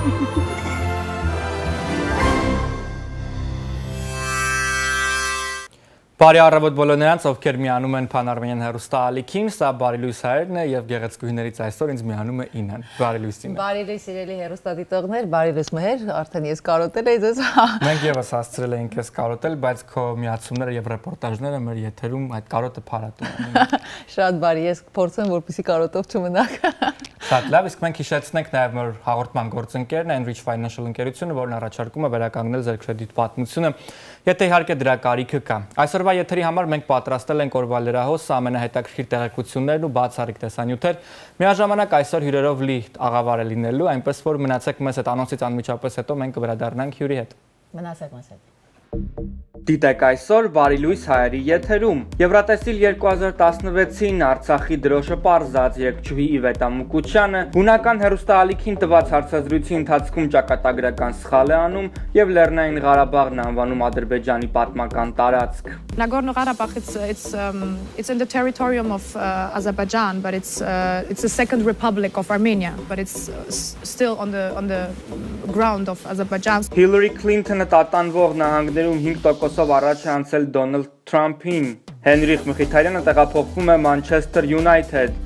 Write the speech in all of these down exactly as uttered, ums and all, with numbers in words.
Բարի առավոտ բոլոր նրանց, ովքեր միանում են Pan-Armenian հեռուստաալիքին, սա Բարի լույս հայրն է եւ գեղեցկուհիներից այսօր ինձ միանում է Ինան։ Բարի լույս Ինա։ Բարի լույս սիրելի հեռուստադիտողներ, բարի լույս Մհեր, արդեն ես կարոտել եի ձեզ։ Մենք եւս հասցրել էինք ես կարոտել, բայց քո միացումները եւ ռեպորտաժները մեր եթերում այդ կարոտը փարատում են։ Շատ բարի, ես փորձեմ, որպեսզի կարոտով չմնաք։ Շատ լավ, իսկ մենք հիշեցնենք նաեւ մեր հաղորդման գործընկերն է Enrich Financial ընկերությունը, որն առաջարկում է վերականգնել ձեր կրեդիտ պատմությունը, եթե իհարկե դրա կարիքը կա։ Այսօրվա եթերի համար մենք պատրաստել ենք օրվա լրահոսը, ամենահետաքրքիր տեղեկություններն ու բացառիկ տեսանյութեր։ Միաժամանակ այսօր հյուրերով լի աղավար է լինելու, այնպես որ մնացեք մեզ հետ անոնսից անմիջապես հետո մենք կվերադառնանք հյուրի հետ։ Մնացեք մեզ հետ։ Դիտեք այսօր Բարի լույս հայերի եթերում։ Եվրատեսիլ երկու հազար տասնվեցին Արցախի դրոշը պարզած երգչուհի Իվետ Ամուկուչյանը հունական հեռուստաալիքին տված հարցազրույցի ընթացքում ճակատագրական սխալ է անում եւ Լեռնային Ղարաբաղն անվանում Ադրբեջանի պատմական տարածք։ Nagorno-Karabakh, it's it's um, it's in the territorium of uh, Azerbaijan, but it's uh, it's the second republic of Armenia, but it's uh, still on the on the ground of Azerbaijan. Hillary Clinton-ը տատանվող նահանգներում հինգ տոկոսով առաջ է անցել Դոնալդ Թրամփին։ Հենրիխ Մխիթարյանը տեղափոխվում է Manchester United։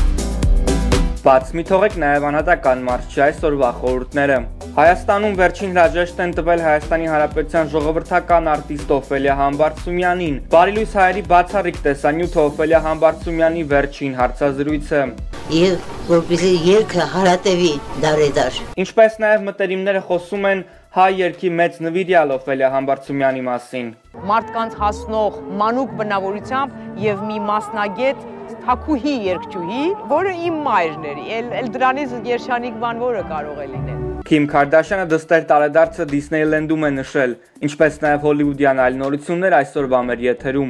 Բաց մի թողեք նաև անհատական մարզչի այսօրվա խորհուրդները։ Հայաստանում վերջին հրաժեշտ են տվել Հայաստանի Հանրապետության ժողովրդական արտիստ Օֆելիա Համբարձումյանին։ Բարի լույս հայերի բացառիկ տեսանյութ Օֆելիա Համբարձումյանի վերջին հարցազրույցը։ Եվ որպեսզի երգը հարատևի դարեդար։ Ինչպես նաև մտերիմները խոսում են հայ երգի մեծ նվիրյալ Օֆելիա Համբարձումյանի մասին։ Մարդկանց հասնող մանուկ բնավորությամբ եւ մի մասնագետ թակուհի երգչուհի, որը իմ մայրն էր, էլ դրանից երջանիկ բան որը կարող է լինել։ Քիմ Քարդաշյանը դստեր տարեդարձը Դիսնեյլենդում է նշել, ինչպես նաև հոլիվուդյան այլ նորություններ այսօրվա մեր եթերում։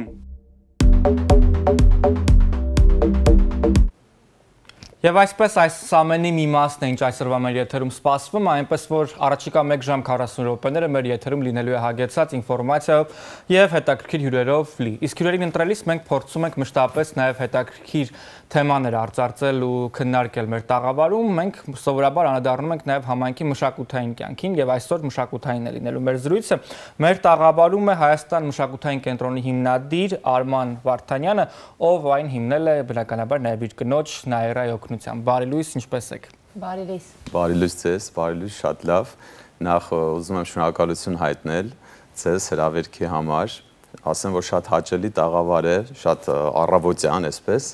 Եվ այսպես այս ամենի մի մասն է, ինչ այսօրվա մեր եթերում սպասվում, այնպես որ առաջիկա մեկ ժամ քառասուն րոպեները մեր եթերում լինելու է հագեցած ինֆորմացիայով եւ հետաքրքիր հյուրերով լի։ Իսկ հյուրերին ընտրելիս մենք փորձում ենք մշտապես նաեւ հետաքրքիր թեմաներ արծարծել ու քննարկել մեր տաղավարում։ Մենք սովորաբար անդրադառնում ենք նաեւ համայնքի մշակութային կյանքին եւ այսօր մշակութային է լինելու մեր զրույցը։ Մեր տաղավարում է Հայաստան մշակութային կենտրոնի հիմնադիր Արման Վարդանյանը, ով այն հիմնել է բնականաբար նաեւ իր կնոջ Նաիրայի օգնությամբ։ Բարի լույս, ինչպես եք։ Բարի լույս։ Բարի լույս ձեզ, բարի լույս, շատ լավ։ Նախ ուզում եմ շնորհակալություն հայտնել ձեզ հրավերքի համար։ Ասեմ, որ շատ հաճելի տաղավար է, շատ առավոտյան, այսպես։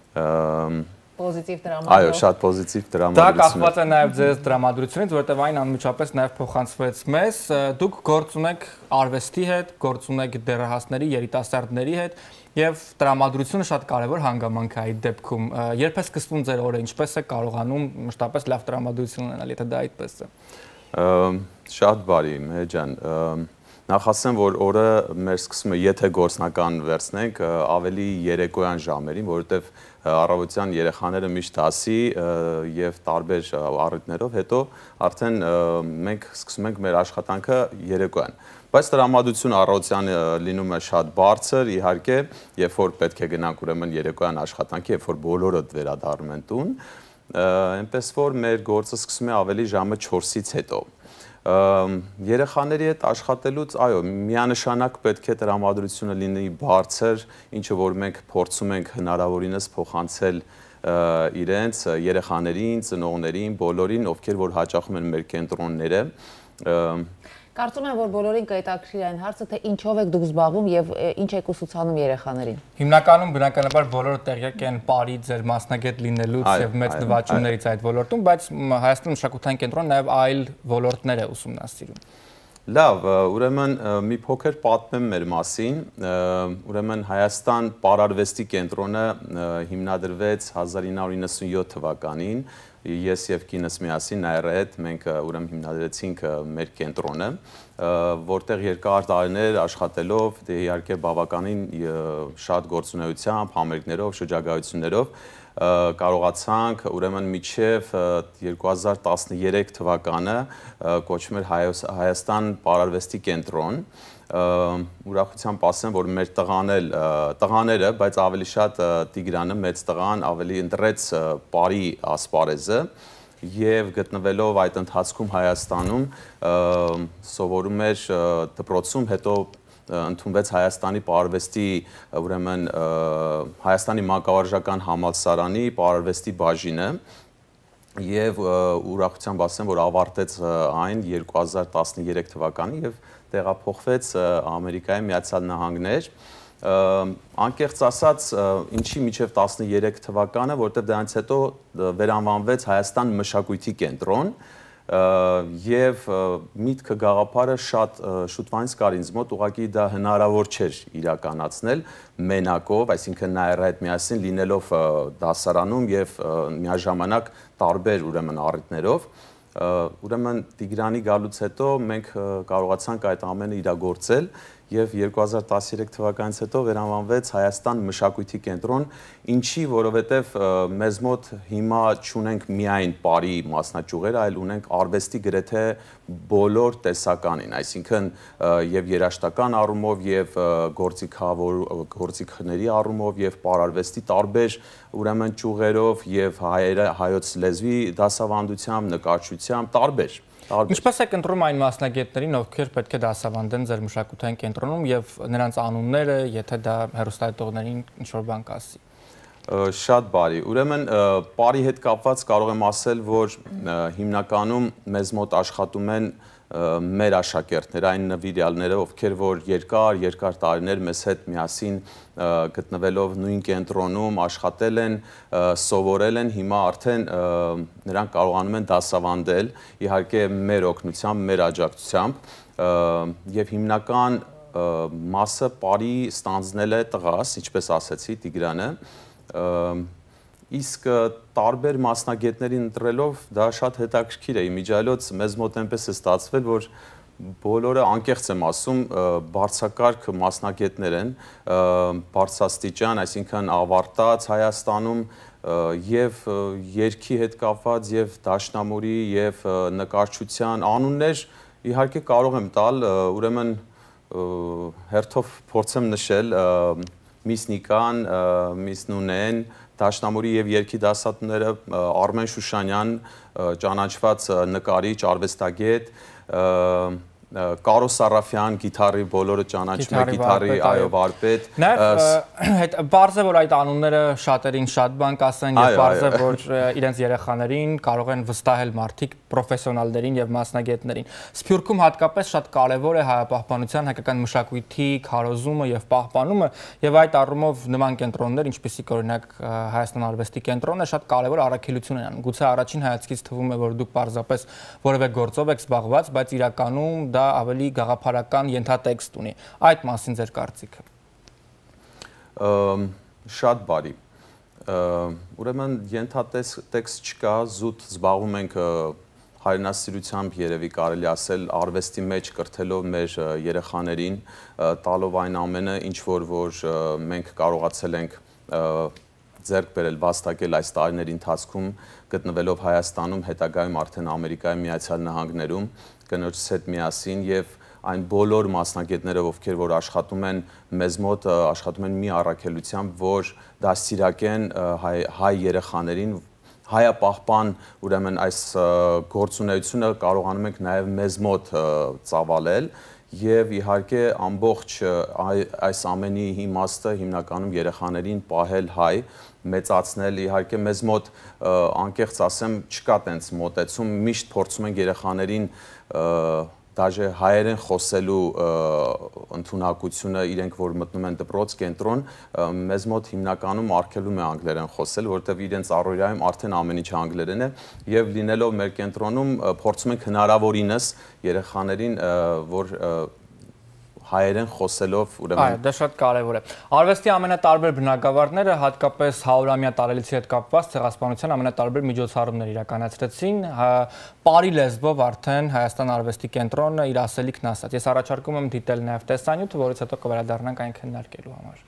Պոզիտիվ դրամատուրգ։ Այո, շատ պոզիտիվ դրամատուրգ։ Դա կախված է նաև ձեզ դրամատուրգությունից, որտեղ այն անմիջապես նաև փոխանցվեց մեզ։ Դուք գործ ունեք արվեստի հետ, գործ ունեք դեռահասների, երիտասարդների հետ եւ դրամատուրգությունը շատ կարեւոր հանգամանք է այդ դեպքում։ Երբ է սկսվում ձեր օրը, ինչպես է կարողանում մշտապես լավ դրամատուրգություն ունենալ, եթե դա այդպես է։ Շատ բարի, Մհեր ջան։ Նախ ասեմ, որ օրը մեր սկսում է, եթե գործնական վերցնենք, ավելի երեկոյան ժամերին, որովհետև առավոտյան երեխաները միշտ դասի եւ տարբեր առիթներով, հետո արդեն մենք սկսում ենք մեր աշխատանքը երեկոյան։ Բայց տրամադրությունը առավոտյան լինում է շատ բարձր, իհարկե, երբ որ պետք է գնանք ուրեմն երեկոյան աշխատանքի, երբ որ բոլորը վերադառնում են տուն, այնպես որ մեր գործը սկսում է ավելի ժամը չորսից հետո։ Երեխաների հետ աշխատելուց, այո, միանշանակ պետք է տրամադրությունը լինի բարձր, ինչը որ մենք փորձում ենք հնարավորինս փոխանցել իրենց երեխաներին, ծնողներին, բոլորին, ովքեր որ հաճախում են մեր կենտրոնները։ Կարծում եմ, որ բոլորին կհետաքրքրի այն հարցը, թե ինչով եք դուք զբաղվում եւ ինչ եք ուսուցանում երեխաներին։ Հիմնականում բնականաբար բոլորը տեղյակ են բարի ձեր մասնագետ լինելուց եւ մեծ նվաճումներից այդ ոլորտում, բայց Հայաստան մշակութային կենտրոնը նաեւ այլ ոլորտներ է ուսումնասիրում։ Լավ, ուրեմն մի փոքր պատմեմ մեր մասին, ուրեմն Հայաստան պարարվեստի կենտրոնը հիմնադրվեց հազար ինը հարյուր նվաթ թվականին, ես եւ կինս միասին Նաիրայի հետ մենք ուրեմն հիմնադրեցինք մեր կենտրոնը, որտեղ երկար տարիներ աշխատելով, դե իհարկե բավականին շատ գործունեությամբ, համերգներով, շրջագայություններով կարողացանք ուրեմն մինչև երկու հազար տասներեք թվականը կոչվում էր Հայաստան պարարվեստի կենտրոն, ուրախությամբ ասեմ, որ մեր տղաները, բայց ավելի շատ Տիգրանը, մեծ տղան, ավելի ընտրեց բարի ասպարեզը, եւ գտնվելով այդ ընթացքում Հայաստանում սովորում էր դպրոցում, հետո ընդունվեց Հայաստանի պարարվեստի, ուրեմն Հայաստանի մանկավարժական համալսարանի պարարվեստի բաժինը եւ ուրախությամբ ասեմ, որ ավարտեց այն երկու հազար տասներեք թվականին եւ տեղափոխվեց Ամերիկայի Միացյալ Նահանգներ։ Անկեղծ ասած, ինչի միջև տասներեք թվականը, որտեղ դրանից հետո վերանվանվեց Հայաստան մշակույթի կենտրոն եւ միտքը գաղափարը շատ շուտվանից կար ինձ մոտ, ուղղակի դա հնարավոր չէր իրականացնել մենակով, այսինքն նայր այդ միասին լինելով դասարանում եւ միաժամանակ տարբեր ուրեմն առիթներով, ուրեմն Տիգրանի գալուց հետո մենք կարողացանք այդ ամենը իրագործել եւ երկու հազար տասներեք թվականից հետո վերանվանվեց Հայաստան մշակույթի կենտրոն, ինչի, որովհետեւ մեզ մոտ հիմա չունենք միայն բարի մասնաճյուղեր, այլ ունենք արվեստի գրեթե բոլոր տեսականին, այսինքն եւ երաժշտական առումով եւ գործիքավոր գործիքների առումով եւ պարարվեստի տարբեր ուրեմն ճյուղերով եւ հայերը հայոց լեզվի դասավանդությամբ, նկարչությամբ տարբեր Ինչպես եք ընտրում այն մասնագետներին, ովքեր պետք է դասավանդեն ձեր մշակութային կենտրոնում եւ նրանց անունները, եթե դա հեռուստադիտողներին ինչ-որ բան կասի։ Շատ բարի։ Ուրեմն, բարի հետ կապված կարող եմ ասել, որ հիմնականում մեզ մոտ աշխատում են մեր աշակերտներ, այն նվիրյալները, ովքեր որ երկար, երկար տարիներ մեզ հետ միասին գտնվելով նույն կենտրոնում աշխատել են, սովորել են, հիմա արդեն նրանք կարողանում են դասավանդել, իհարկե մեր օգնությամբ, մեր աջակցությամբ, եւ հիմնական մասը բարի ստանձնել է տղաս, ինչպես ասեցի Տիգրանը, իսկ տարբեր մասնագետներին ընտրելով դա շատ հետաքրքիր է, իմիջիայլոց մեզ մոտ այնպես է ստացվել, որ բոլորը անկեղծ եմ ասում, բարձրակարգ մասնագետներ են, բարձրաստիճան, այսինքն ավարտած Հայաստանում եւ երգի հետ կապված եւ դաշնամուրի եւ նկարչության անուններ իհարկե կարող եմ տալ, ուրեմն հերթով փորձեմ նշել Միս Նիկան, Միս Նունեն, Դաշնամուրի եւ երգի դասատուները Արմեն Շուշանյան, ճանաչված նկարիչ, արվեստագետ, Կարո Սարաֆյան, գիտարի բոլորը ճանաչում է, գիտարի այո վարպետ։ Նաև բարձ է, որ այդ անունները շատերին շատ բան կասեն եւ բարձ է, որ իրենց երեխաներին կարող են վստահել մարդիկ պրոֆեսիոնալներին եւ մասնագետներին։ Սփյուռքում հատկապես շատ կարեւոր է հայապահպանության, հայկական մշակույթի քարոզումը եւ պահպանումը եւ այդ առումով նման կենտրոններ, ինչպիսիք օրինակ Հայաստան արվեստի կենտրոնը, շատ կարեւոր առաքելություն են անում։ Գուցե առաջին հայացքից թվում է, որ դուք պարզապես որևէ գործով եք զբաղված, բայց իրականում դա ավելի գաղափարական ենթատեքստ ունի։ Այդ մասին ձեր կարծիքը։ Շատ բարի։ Ուրեմն ենթատեքստ չկա, զուտ զբաղվում ենք հայրենասիրությամբ երևի կարելի ասել արվեստի մեջ կրթելով մեր երեխաներին, տալով այն ամենը, ինչ որ որ մենք կարողացել ենք ձեռք բերել, վաստակել այս տարիների ընթացքում, գտնվելով Հայաստանում, հետագայում արդեն Ամերիկայի Միացյալ Նահանգներում, կնոջս հետ միասին եւ այն բոլոր մասնագետները, ովքեր որ աշխատում են մեզ մոտ, աշխատում են մի առաքելությամբ, որ դաստիարակեն հայ, հայ երեխաներին, հայապահպան, ուրեմն այս գործունեությունը կարողանում ենք նաեւ մեզ մոտ ծավալել եւ իհարկե ամբողջ այս ամենի իմաստը հիմնականում երեխաներին պահել հայ, մեծացնել, իհարկե մեզ մոտ անկեղծ ասեմ չկա տենց մոտեցում, միշտ փորձում ենք երեխաներին դաժե հայերեն խոսելու ընդունակությունը իրենք որ մտնում են դպրոց կենտրոն, մեզ մոտ հիմնականում արգելում է անգլերեն խոսել, որտեղ իրենց առօրյայում արդեն ամեն ինչ անգլերեն է եւ լինելով մեր կենտրոնում փորձում ենք հնարավորինս երեխաներին որ հայերեն խոսելով ուրեմն Այո, դա շատ կարևոր է։ Արվեստի ամենատարբեր բնագավառները հատկապես հարյուրամյա տարելիցի հետ կապված ցեղասպանության ամենատարբեր միջոցառումներ իրականացրեցին։ Պարի լեզվով արդեն Հայաստան արվեստի կենտրոնը իր ասելիքն ասաց։ Ես առաջարկում եմ դիտել նաև տեսանյութը, որից հետո կվերադառնանք այն քննարկելու համար։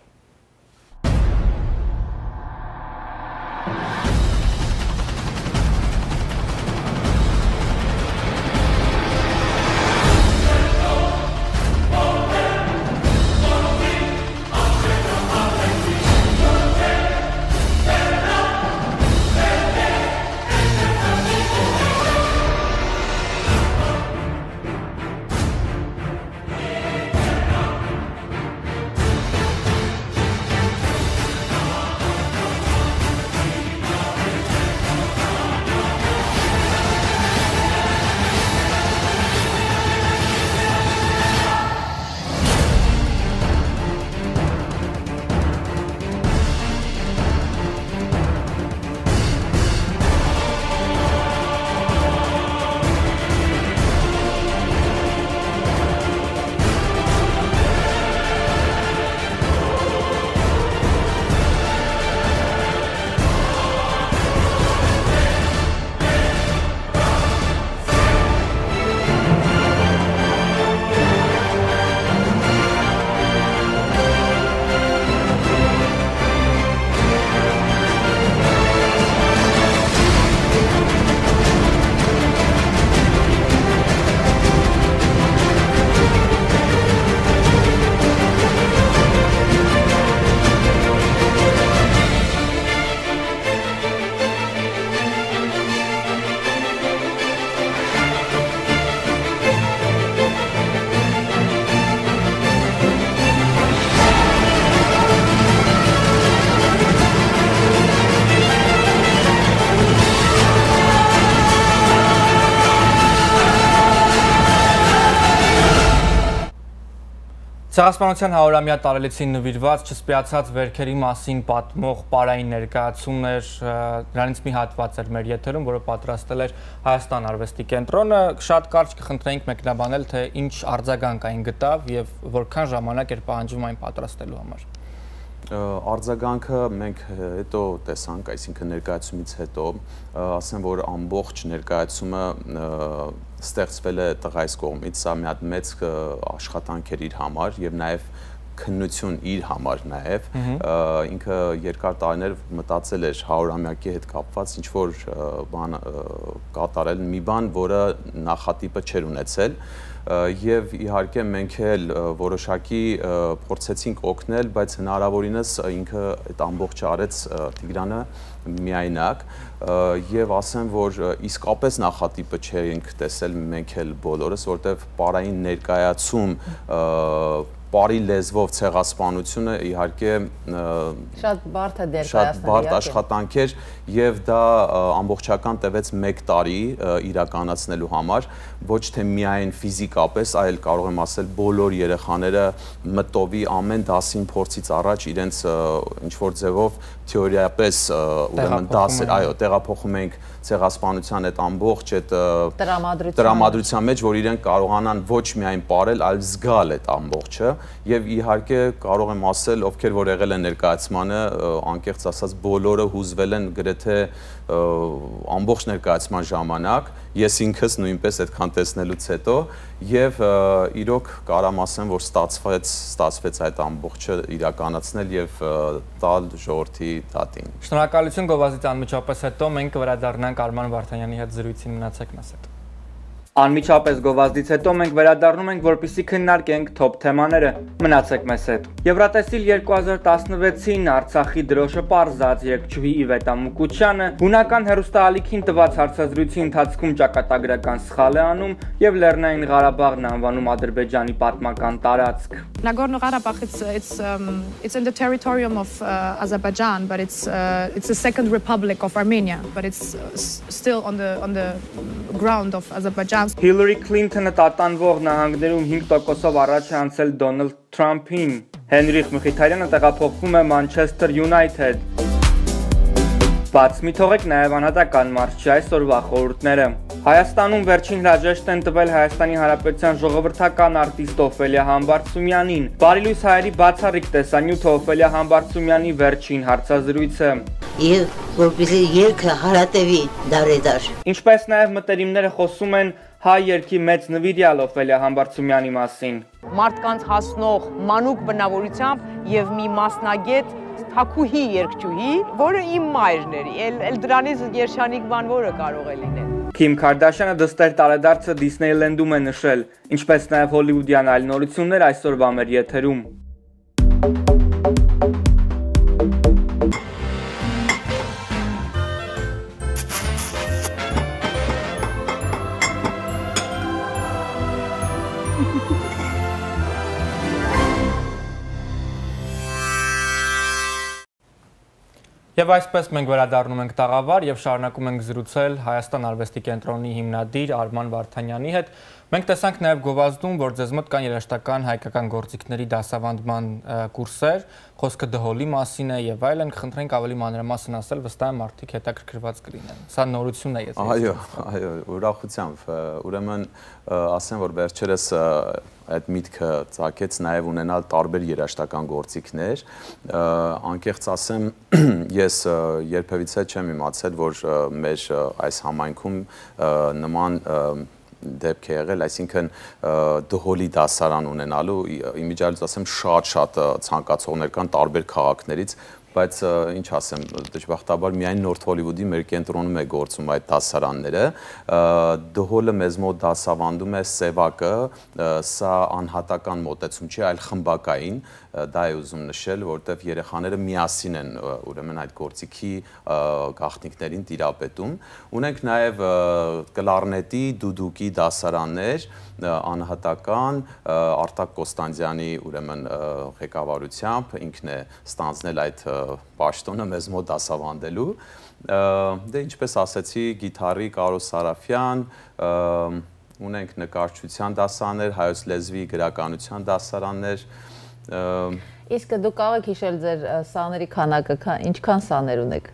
Ցեղասպանության հարյուրամյա տարելիցին նվիրված չսպիացած վերքերի մասին պատմող պարային ներկայացումներ դրանից մի հատված էր մեր եթերում, որը պատրաստել էր Հայաստան արվեստի կենտրոնը։ Շատ կարճ կխնդրեինք մեկնաբանել, թե ինչ արձագանք այն գտավ եւ որքան ժամանակ էր պահանջվում այն պատրաստելու համար։ Արձագանքը մենք հետո տեսանք, այսինքն ներկայացումից հետո, ասեմ, որ ամբողջ ներկայացումը ստեղծվել է տղայիս կողմից, սա մի հատ մեծ աշխատանք էր իր համար եւ նաեւ քննություն իր համար նաեւ, ինքը երկար տարիներ մտածել էր հարյուրամյակի հետ կապված ինչ որ բան կատարել, մի բան, որը նախատիպը չէր ունեցել եւ իհարկե մենք էլ որոշակի փորձեցինք օգնել, բայց հնարավորինս ինքը այդ ամբողջը արեց Տիգրանը միայնակ եւ ասեմ, որ իսկապես նախատիպը չենք տեսել մենք էլ բոլորս, որտեվ պարային ներկայացում Բարի լեզվով ցեղասպանությունը իհարկե շատ բարդ է դեր շատ բարդ աշխատանք էր եւ դա ամբողջական տևեց մեկ տարի իրականացնելու համար, ոչ թե միայն ֆիզիկապես, այլ կարող եմ ասել բոլոր երեխաները մտովի ամեն դասին փորձից առաջ իրենց ինչ որ ձևով թեորիապես ուրեմն դասեր, այո, տեղափոխում ենք ցեղասպանության այդ ամբողջ այդ տրամադրության մեջ, որ իրենք կարողանան ոչ միայն ապրել, այլ զգալ այդ ամբողջը եւ իհարկե կարող եմ ասել, ովքեր որ եղել են ներկայացմանը, անկեղծ ասած բոլորը հուզվել են գրեթե ամբողջ ներկայացման ժամանակ, ես ինքս նույնպես այդքան տեսնելուց հետո եւ իրոք կարամ ասեմ, որ ստացվեց, ստացվեց այդ ամբողջը իրականացնել եւ տալ ժողովրդի դատին։ Շնորհակալություն գովազդից անմիջապես հետո մենք կվերադառնանք Արման Վարդանյանի հետ զրույցին, մնացեք մեզ հետ։ Անմիջապես գովազդից հետո մենք վերադառնում ենք, որպեսզի քննարկենք թոփ թեմաները։ Մնացեք մեզ հետ։ Եվրատեսիլ երկու հազար տասնվեցին Արցախի դրոշը պարզած երգչուհի Իվետա Մուկուչյանը հունական հեռուստաալիքին տված հարցազրույցի ընթացքում ճակատագրական սխալ է անում եւ Լեռնային Ղարաբաղն անվանում Ադրբեջանի պատմական տարածք։ Nagorno-Karabakh, it's it's um, it's in the territorium of uh, Azerbaijan, but it's uh, it's the second republic of Armenia, but it's uh, still on the on the ground of Azerbaijan. Hillary Clinton-ը տատանվող նահանգներում հինգ տոկոսով առաջ է անցել Դոնալդ Թրամփին։ Հենրիխ Մխիթարյանը տեղափոխվում է Manchester United։ Բաց մի թողեք նաև անհատական մարզչի այսօրվա խորհուրդները։ Հայաստանում վերջին հրաժեշտ են տվել Հայաստանի Հանրապետության ժողովրդական արտիստ Օֆելիա Համբարձումյանին։ Բարիլույս հայերի բացառիկ տեսանյութ Օֆելիա Համբարձումյանի վերջին հարցազրույցը։ Եվ որպեսզի երգը հարատևի դարեդար։ Ինչպես նաև մտերիմները խոսում են հայ երգի մեծ նվիրյալ Օֆելիա Համբարձումյանի մասին։ Մարդկանց հասնող մանուկ բնավորությամբ եւ մի մասնագետ թակուհի երգչուհի, որը իմ մայրն էր, էլ դրանից երջանիկ բան որը կարող է լինել։ Քիմ Քարդաշյանը դստեր տարեդարձը Դիսնեյլենդում է նշել, ինչպես նաև հոլիվուդյան այլ նորություններ այսօրվա մեր եթերում։ Եվ այսպես մենք վերադառնում ենք տաղավար եւ շարունակում ենք զրուցել Հայաստան արվեստի կենտրոնի հիմնադիր Արման Վարդանյանի հետ։ Մենք տեսանք նաև գովազդում, որ ձեզ մոտ կան երաժշտական հայկական գործիքների դասավանդման կուրսեր, խոսքը դհոլի մասին է եւ այլն, կխնդրենք ավելի մանրամասն ասել, վստահ եմ մարդիկ հետաքրքրված կլինեն։ Սա նորություն է, եթե։ Այո, այո, ուրախությամբ, ուրեմն ասեմ, որ վերջերս այդ միտքը ծագեց նաև ունենալ տարբեր երաժշտական գործիքներ, անկեղծ ասեմ, ես երբևիցե չեմ իմացել, որ մեր այս համայնքում նման դեպք է եղել, այսինքն դհոլի դասարան ունենալու, իմիջիայլոց ասեմ շատ-շատ ցանկացողներ կան տարբեր քաղաքներից, բայց ինչ ասեմ, դժբախտաբար միայն Նորթ Հոլիվուդի մեր կենտրոնում է գործում այդ դասարանները, դհոլը մեզ մոտ դասավանդում է սևակը, սա անհատական մոտեցում չի, այլ խմբակային, դա է ուզում նշել, որտեվ երեխաները միասին են ուրեմն այդ գործիքի գաղտնիքներին տիրապետում։ Ունենք նաև կլարնետի, դուդուկի դասարաններ, անհատական Արտակ Կոստանդյանի ուրեմն ղեկավարությամբ ինքն է ստանձնել այդ պաշտոնը մեզ մոտ դասավանդելու։ Դե ինչպես ասեցի, գիտարի Կարո Սարաֆյան, ունենք նկարչության դասարաններ, հայոց լեզվի գրականության դասարաններ։ Իսկ դուք կարող եք հիշել ձեր սաների քանակը, ինչքան սաներ ունեք։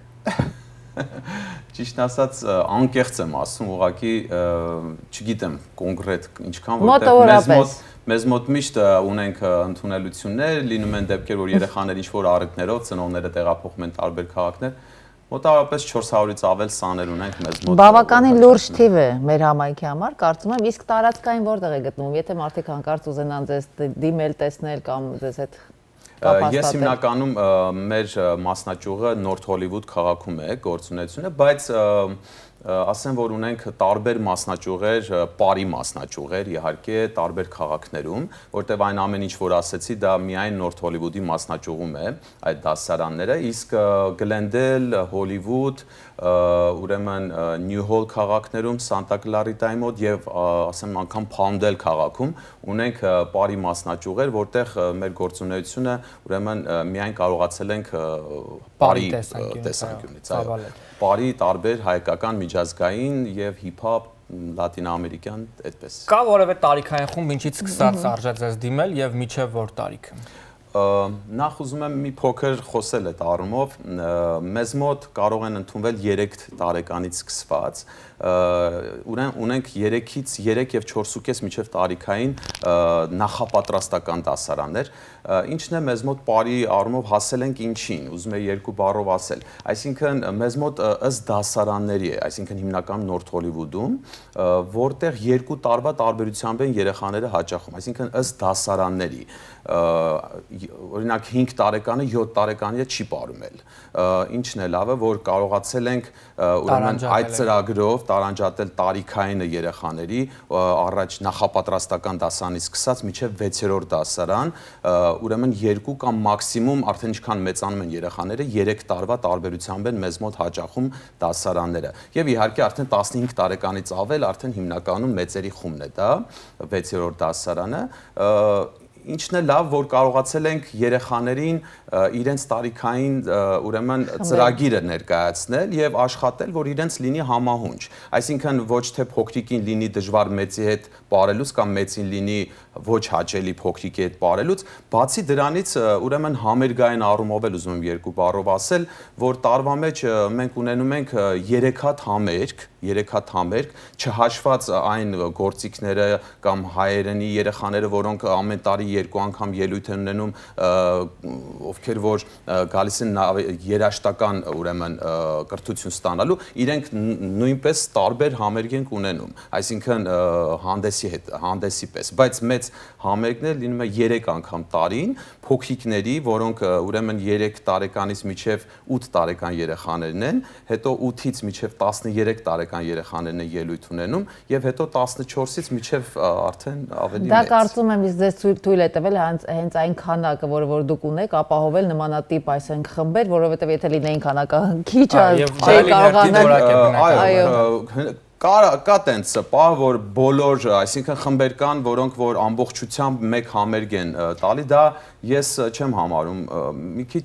Ճիշտ ասած, անկեղծ եմ ասում, ուղղակի չգիտեմ կոնկրետ ինչքան, որտեղ մեզ մոտ միշտ ունենք ընդունելություններ, լինում են դեպքեր, որ երեխաներ ինչ-որ առիթներով, ծնողները տեղափոխում են տարբեր քաղաքներ, մոտավորապես չորս հարյուրից ավել սաներ ունենք մեզ մոտ։ Բավականին լուրջ թիվ է մեր համայնքի համար, կարծում եմ, իսկ տարածքային որտեղ է գտնվում, եթե մարդիկ հանկարծ ուզենան ձեզ դիմել, տեսնել կամ ձեզ հետ Ես հիմնականում մեր մասնաճյուղը Նորթ Հոլիվուդ քաղաքում է գործունեությունը, բայց ասեմ, որ ունենք տարբեր մասնաճյուղեր, պարի մասնաճյուղեր, իհարկե, տարբեր քաղաքներում, որտեղ այն ամեն ինչ, որ ասեցի, դա միայն Նորթ Հոլիվուդի մասնաճյուղում է այդ դասարանները, իսկ Գլենդել, Հոլիվուդ, ուրեմն Նյու Հոլ քաղաքներում, Սանտա Կլարիտայի մոտ եւ ասեմ անգամ Փաունդել քաղաքում ունենք պարի մասնաճյուղեր, որտեղ մեր գործունեությունը ուրեմն միայն կարողացել ենք պարի տեսանկյունից, այո, պարի տարբեր հայկական, միջազգային եւ հիփ-հոփ լատինոամերիկյան այդպես։ Կա որևէ տարիքային խումբ, ինչից սկսած արժե ձեզ դիմել եւ միջև որ տարիքը։ Նախ ուզում եմ մի փոքր խոսել այդ առումով, մեզ մոտ կարող են ընդունվել երեք տարեկանից սկսված, ունենք երեքից երեք եւ չորսուկես միջև տարիքային նախապատրաստական դասարաններ, ինչն է մեզ մոտ պարի առումով հասել ենք ինչին, ուզում եմ երկու բառով ասել, այսինքն մեզ մոտ ըստ դասարանների է, այսինքն հիմնականում Նորթ Հոլիվուդում, որտեղ երկու տարվա տարբերությամբ են երեխաները հաճախում, այսինքն ըստ դասարանների, օրինակ հինգ տարեկանը յոթ տարեկանի հետ չի պարում էլ, ինչն է լավը, որ կարողացել ենք ուրեմն այդ ծրագրով տարանջատել տարիքայինը երեխաների, առաջ նախապատրաստական դասարանից սկսած մինչև վեցերորդ դասարան, ուրեմն երկու կամ մաքսիմում արդեն ինչքան մեծանում են երեխաները, երեք տարվա տարբերությամբ են մեզ մոտ հաճախում դասարանները։ Եվ իհարկե արդեն տասնհինգ տարեկանից ավել արդեն հիմնականում մեծերի խումբն է դա, վեցերորդ դասարանը, ինչն է լավ, որ կարողացել ենք երեխաներին իրենց տարիքային ուրեմն ծրագիրը ներկայացնել եւ աշխատել, որ իրենց լինի համահունչ։ Այսինքն ոչ թե փոքրիկին լինի դժվար մեծի հետ պարելուց կամ մեծին լինի ոչ հաճելի փոքրիկի հետ պարելուց, բացի դրանից ուրեմն համերգային առումով էլ ուզում եմ երկու բառով ասել, որ տարվա մեջ մենք ունենում ենք երեք հատ համերգ, երեք հատ համերգ, չհաշված այն գործիքները կամ հայերենի երեխաները, որոնք ամեն տարի երկու անգամ ելույթ են ունենում, ովքեր որ գալիս են երաշտական ուրեմն կրթություն ստանալու, իրենք նույնպես տարբեր համերգ են ունենում, այսինքն հանդեսի հետ, հանդեսի պես, բայց մեծ համերգներ լինում է երեք անգամ տարին, փոքրիկների, որոնք ուրեմն երեք տարեկանից մինչև ութ տարեկան երեխաներն են, հետո ութից մինչև տասներեք տարեկան երեխաներն են ելույթ ունենում եւ հետո տասնչորսից մինչև արդեն ավելի մեծ։ Դա կարծում եմ իսկ ձեզ թույլ է տվել հենց այն քանակը, որը որ դուք ունեք, ապահովել նմանատիպ այսենք խմբեր, որովհետեւ եթե լինեին քանակը քիչ, չէի կարողանալ, այո, Կա տենց պահ, որ բոլոր, այսինքն խմբեր կան, որոնք որ ամբողջությամբ մեկ համերգ են տալի, դա ես չեմ համարում, մի քիչ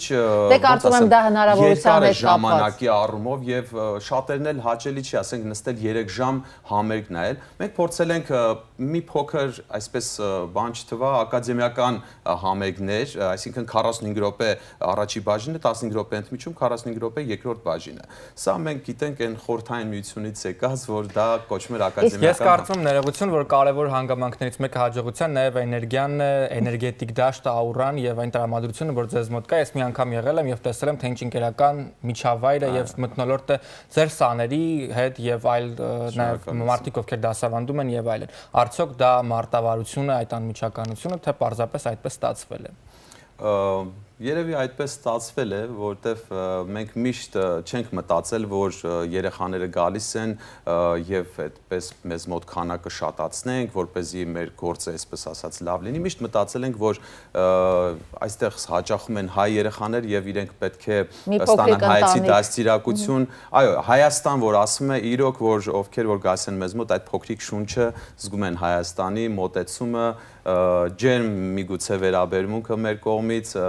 երկար է ժամանակի առումով եւ շատերն էլ հաճելի չի, ասենք նստել երեք ժամ համերգ նայել։ Մենք փորձել ենք մի փոքր, այսպես բան չթվա, ակադեմիական համերգներ, այսինքն քառասունհինգ րոպե առաջի բաժինը, տասնհինգ րոպե ընդմիջում, քառասունհինգ րոպե երկրորդ բաժինը։ Սա մենք գիտենք այն խորհրդային միությունից եկած, որ դա կոչվում է ակադեմիական։ Ես կարծում ներողություն, որ կարևոր հանգամանքներից մեկը հաջողության նաև էներգիան, էներգետիկ դաշտը, աուրան եւ այն տրամադրությունը, որ ձեզ մոտ կա, ես մի անգամ եղել եմ եւ տեսել եմ, թե ինչ ընկերական միջավայրը եւ մթնոլորտը ձեր սաների հետ եւ այլ նաեւ մարդիկ, ովքեր դասավանդում են եւ այլն։ Արդյոք դա մարտավարություն է այդ անմիջականությունը, թե պարզապես այդպես ստացվել է։ Երևի այդպես ստացվել է, որտեվ մենք միշտ չենք մտածել, որ երեխաները գալիս են եւ այդպես մեզ մոտ քանակը շատացնենք, որպեսզի մեր գործը այսպես ասած լավ լինի, միշտ մտածել ենք, որ այստեղ հաճախում են հայ երեխաներ եւ իրենք պետք է ստանան հայացի դաստիարակություն, այո, Հայաստան, որ ասում է իրոք, որ ովքեր որ գալիս են մեզ մոտ, այդ փոքրիկ շունչը զգում են Հայաստանի մոտեցումը, ջերմ միգուցե վերաբերմունքը մեր կողմից, իմ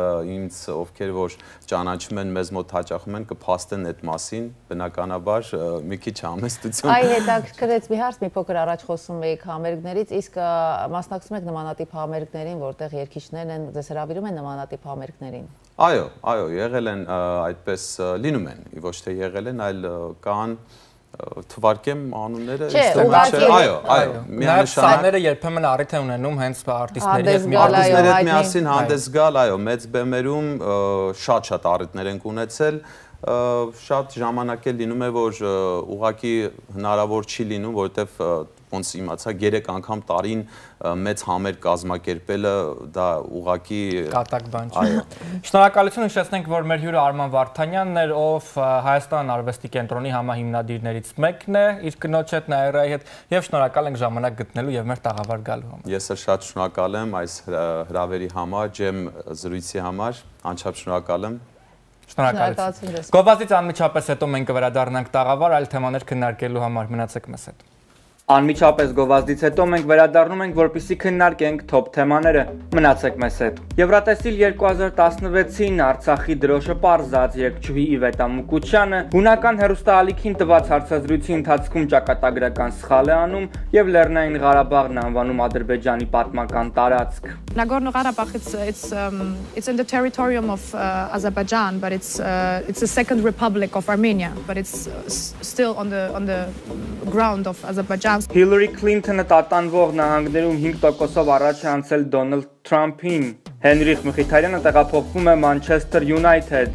ինձ ովքեր որ ճանաչում են մեզ մոտ հաճախում են կփաստեն այդ մասին, բնականաբար մի քիչ համեստություն։ Այ հետաքրքրեց մի հարց, մի փոքր առաջ խոսում էիք համերգներից, իսկ մասնակցում եք նմանատիպ համերգներին, որտեղ երգիչներն են, ձեզ հրավիրում են նմանատիպ համերգներին։ Այո, այո, եղել են այդպես լինում են, ոչ թե եղել են, այլ կան թվարկեմ անունները, այո, այո, միանշանակ սաները երբեմն առիթ են ունենում հենց արտիստների հետ միասին հանդես գալ, այո, մեծ բեմերում շատ-շատ առիթներ ենք ունեցել, շատ ժամանակ է լինում է, որ ուղղակի հնարավոր չի լինում, որովհետև ոնց իմացա երեք անգամ տարին մեծ համեր կազմակերպելը դա ուղղակի կատակ բան չէ։ Շնորհակալություն, նշեցնենք, որ մեր հյուրը Արման Վարդանյանն էր, ով Հայաստան արվեստի կենտրոնի համահիմնադիրներից մեկն է, իր կնոջ հետ, Նաիրայի հետ, եւ շնորհակալ ենք ժամանակ գտնելու եւ մեր տաղավար գալու համար։ Ես էլ շատ շնորհակալ եմ այս հրավերի համար, ջեմ զրույցի համար, անչափ շնորհակալ եմ։ Շնորհակալություն։ Գովազդից անմիջապես հետո մենք կվերադառնանք տաղավար, այլ թեմաներ քննարկելու համար, մնացեք մեզ հետ։ Անմիջապես գովազդից հետո մենք վերադառնում ենք, որպեսզի քննարկենք թոփ թեմաները։ Մնացեք մեզ հետ։ Եվրատեսիլ երկու հազար տասնվեցին Արցախի դրոշը պարզած երգչուհի Իվետա Մուկուչյանը հունական հեռուստաալիքին տված հարցազրույցի ընթացքում ճակատագրական սխալ է անում եւ Լեռնային Ղարաբաղն անվանում Ադրբեջանի պատմական տարածք։ Nagorno-Karabakh, it's it's um, it's in the territorium of uh, Azerbaijan, but it's uh, it's the second republic of Armenia, but it's uh, still on the on the ground of Azerbaijan. Hillary Clinton-ը տատանվող նահանգներում հինգ տոկոսով առաջ է անցել Դոնալդ Թրամփին։ Հենրիխ Մխիթարյանը տեղափոխվում է Manchester United։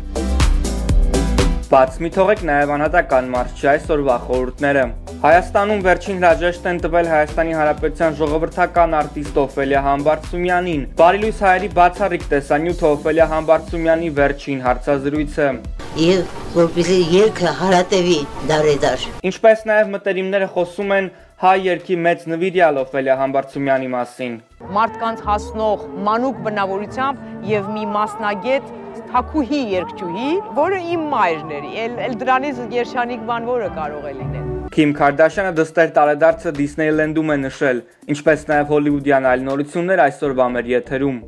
Բաց մի թողեք նաև անհատական մարզչի այսօրվա խորհուրդները։ Հայաստանում վերջին հրաժեշտ են տվել Հայաստանի Հանրապետության ժողովրդական արտիստ Օֆելիա Համբարձումյանին։ Բարի լույս հայերի բացառիկ տեսանյութ Օֆելիա Համբարձումյանի վերջին հարցազրույցը։ Եվ որպեսզի երգը հարատևի դարեդար։ Ինչպես նաև մտերիմները խոսում են հայ երգի մեծ նվիրյալ Օֆելիա Համբարձումյանի մասին։ Մարդկանց հասնող մանուկ բնավորությամբ եւ մի մասնագետ թակուհի երգչուհի, որը իմ մայրն էր, էլ դրանից երջանիկ բան որը կարող է լինել։ Քիմ Քարդաշյանը դստեր տարեդարձը Դիսնեյլենդում է նշել, ինչպես նաև հոլիվուդյան այլ նորություններ այսօրվա մեր եթերում։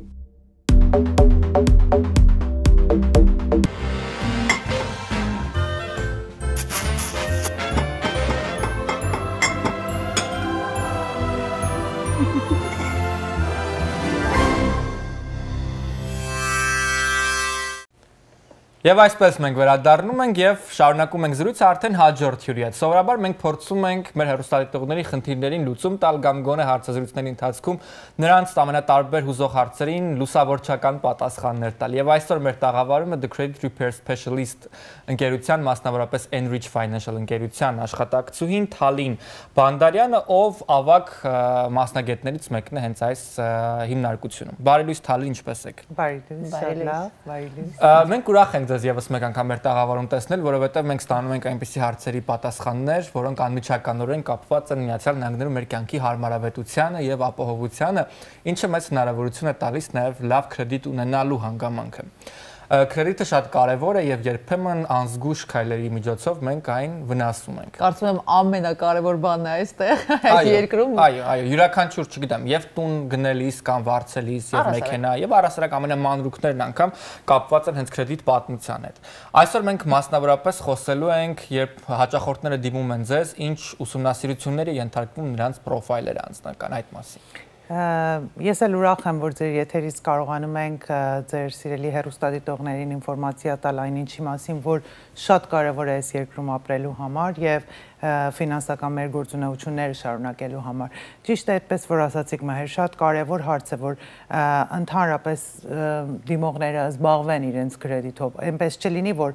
Եվ այսպես մենք վերադառնում ենք եւ շարունակում ենք զրույցը արդեն հաջորդ հյուրի հետ։ Սովորաբար մենք փորձում ենք մեր հեռուստադիտողների խնդիրներին լուծում տալ կամ գոնե հարցազրույցների ընթացքում նրանց ամենատարբեր հուզող հարցերին լուսավորչական պատասխաններ տալ։ Եվ այսօր մեր տաղավարումը The Credit Repair Specialist ընկերության, մասնավորապես Enrich Financial ընկերության աշխատակցուհին Թալին Բանդարյանը, ով ավագ մասնագետներից մեկն է հենց այս հիմնարկությունում։ Բարի լույս Թալի, ինչպե՞ս եք։ Բարի լույս, լավ, բարի լույս։ Մենք ուրախ ենք ձեզ եւս մեկ անգամ մեր տաղավարում տեսնել, որովհետեւ մենք ստանում ենք այնպիսի հարցերի պատասխաններ, որոնք անմիջականորեն կապված են Միացյալ Նահանգներում մեր կյանքի հարմարավետությանը եւ ապահովությանը, ինչը մեծ հնարավորություն է տալիս նաեւ լավ կրեդիտ ունենալու հանգամանքը։ Կրեդիտը շատ կարևոր է եւ երբեմն անզգույշ քայլերի միջոցով մենք այն վնասում ենք։ Կարծում եմ ամենակարևոր բանն է այստեղ այս երկրում։ Այո, այո, յուրաքանչյուր, չգիտեմ, եւ տուն գնելիս կամ վարձելիս եւ մեքենա եւ առասարակ ամենամանրուքներն անգամ կապված են հենց կրեդիտ պատմության հետ։ Այսօր մենք մասնավորապես խոսելու ենք, երբ հաճախորդները դիմում են ձեզ, ինչ ուսումնասիրությունների ենթարկվում նրանց պրոֆայլերը անձնական այդ մասին։ Ես էլ ուրախ եմ, որ ձեր եթերից կարողանում ենք ձեր սիրելի հեռուստադիտողներին ինֆորմացիա տալ այն ինչի մասին, որ շատ կարևոր է այս երկրում ապրելու համար եւ ֆինանսական մեր գործունեությունները շարունակելու համար։ Ճիշտ է, այդպես որ ասացիք Մահեր, շատ կարևոր հարց է, որ ընդհանրապես դիմողները զբաղվեն իրենց կրեդիտով, այնպես չլինի, որ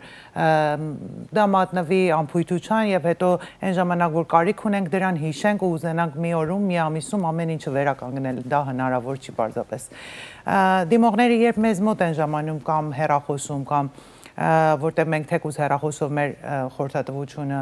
դա մատնվի անփույթության եւ հետո այն ժամանակ, որ կարիք ունենք դրան հիշենք ու ուզենանք մի օրում, մի ամիսում ամեն ինչը վերականգնել, դա հնարավոր չի պարզապես։ Դիմողները երբ մեզ մոտ են ժամանում կամ հեռախոսում կամ որտեղ մենք թեկուզ հեռախոսով մեր խորհրդատվությունը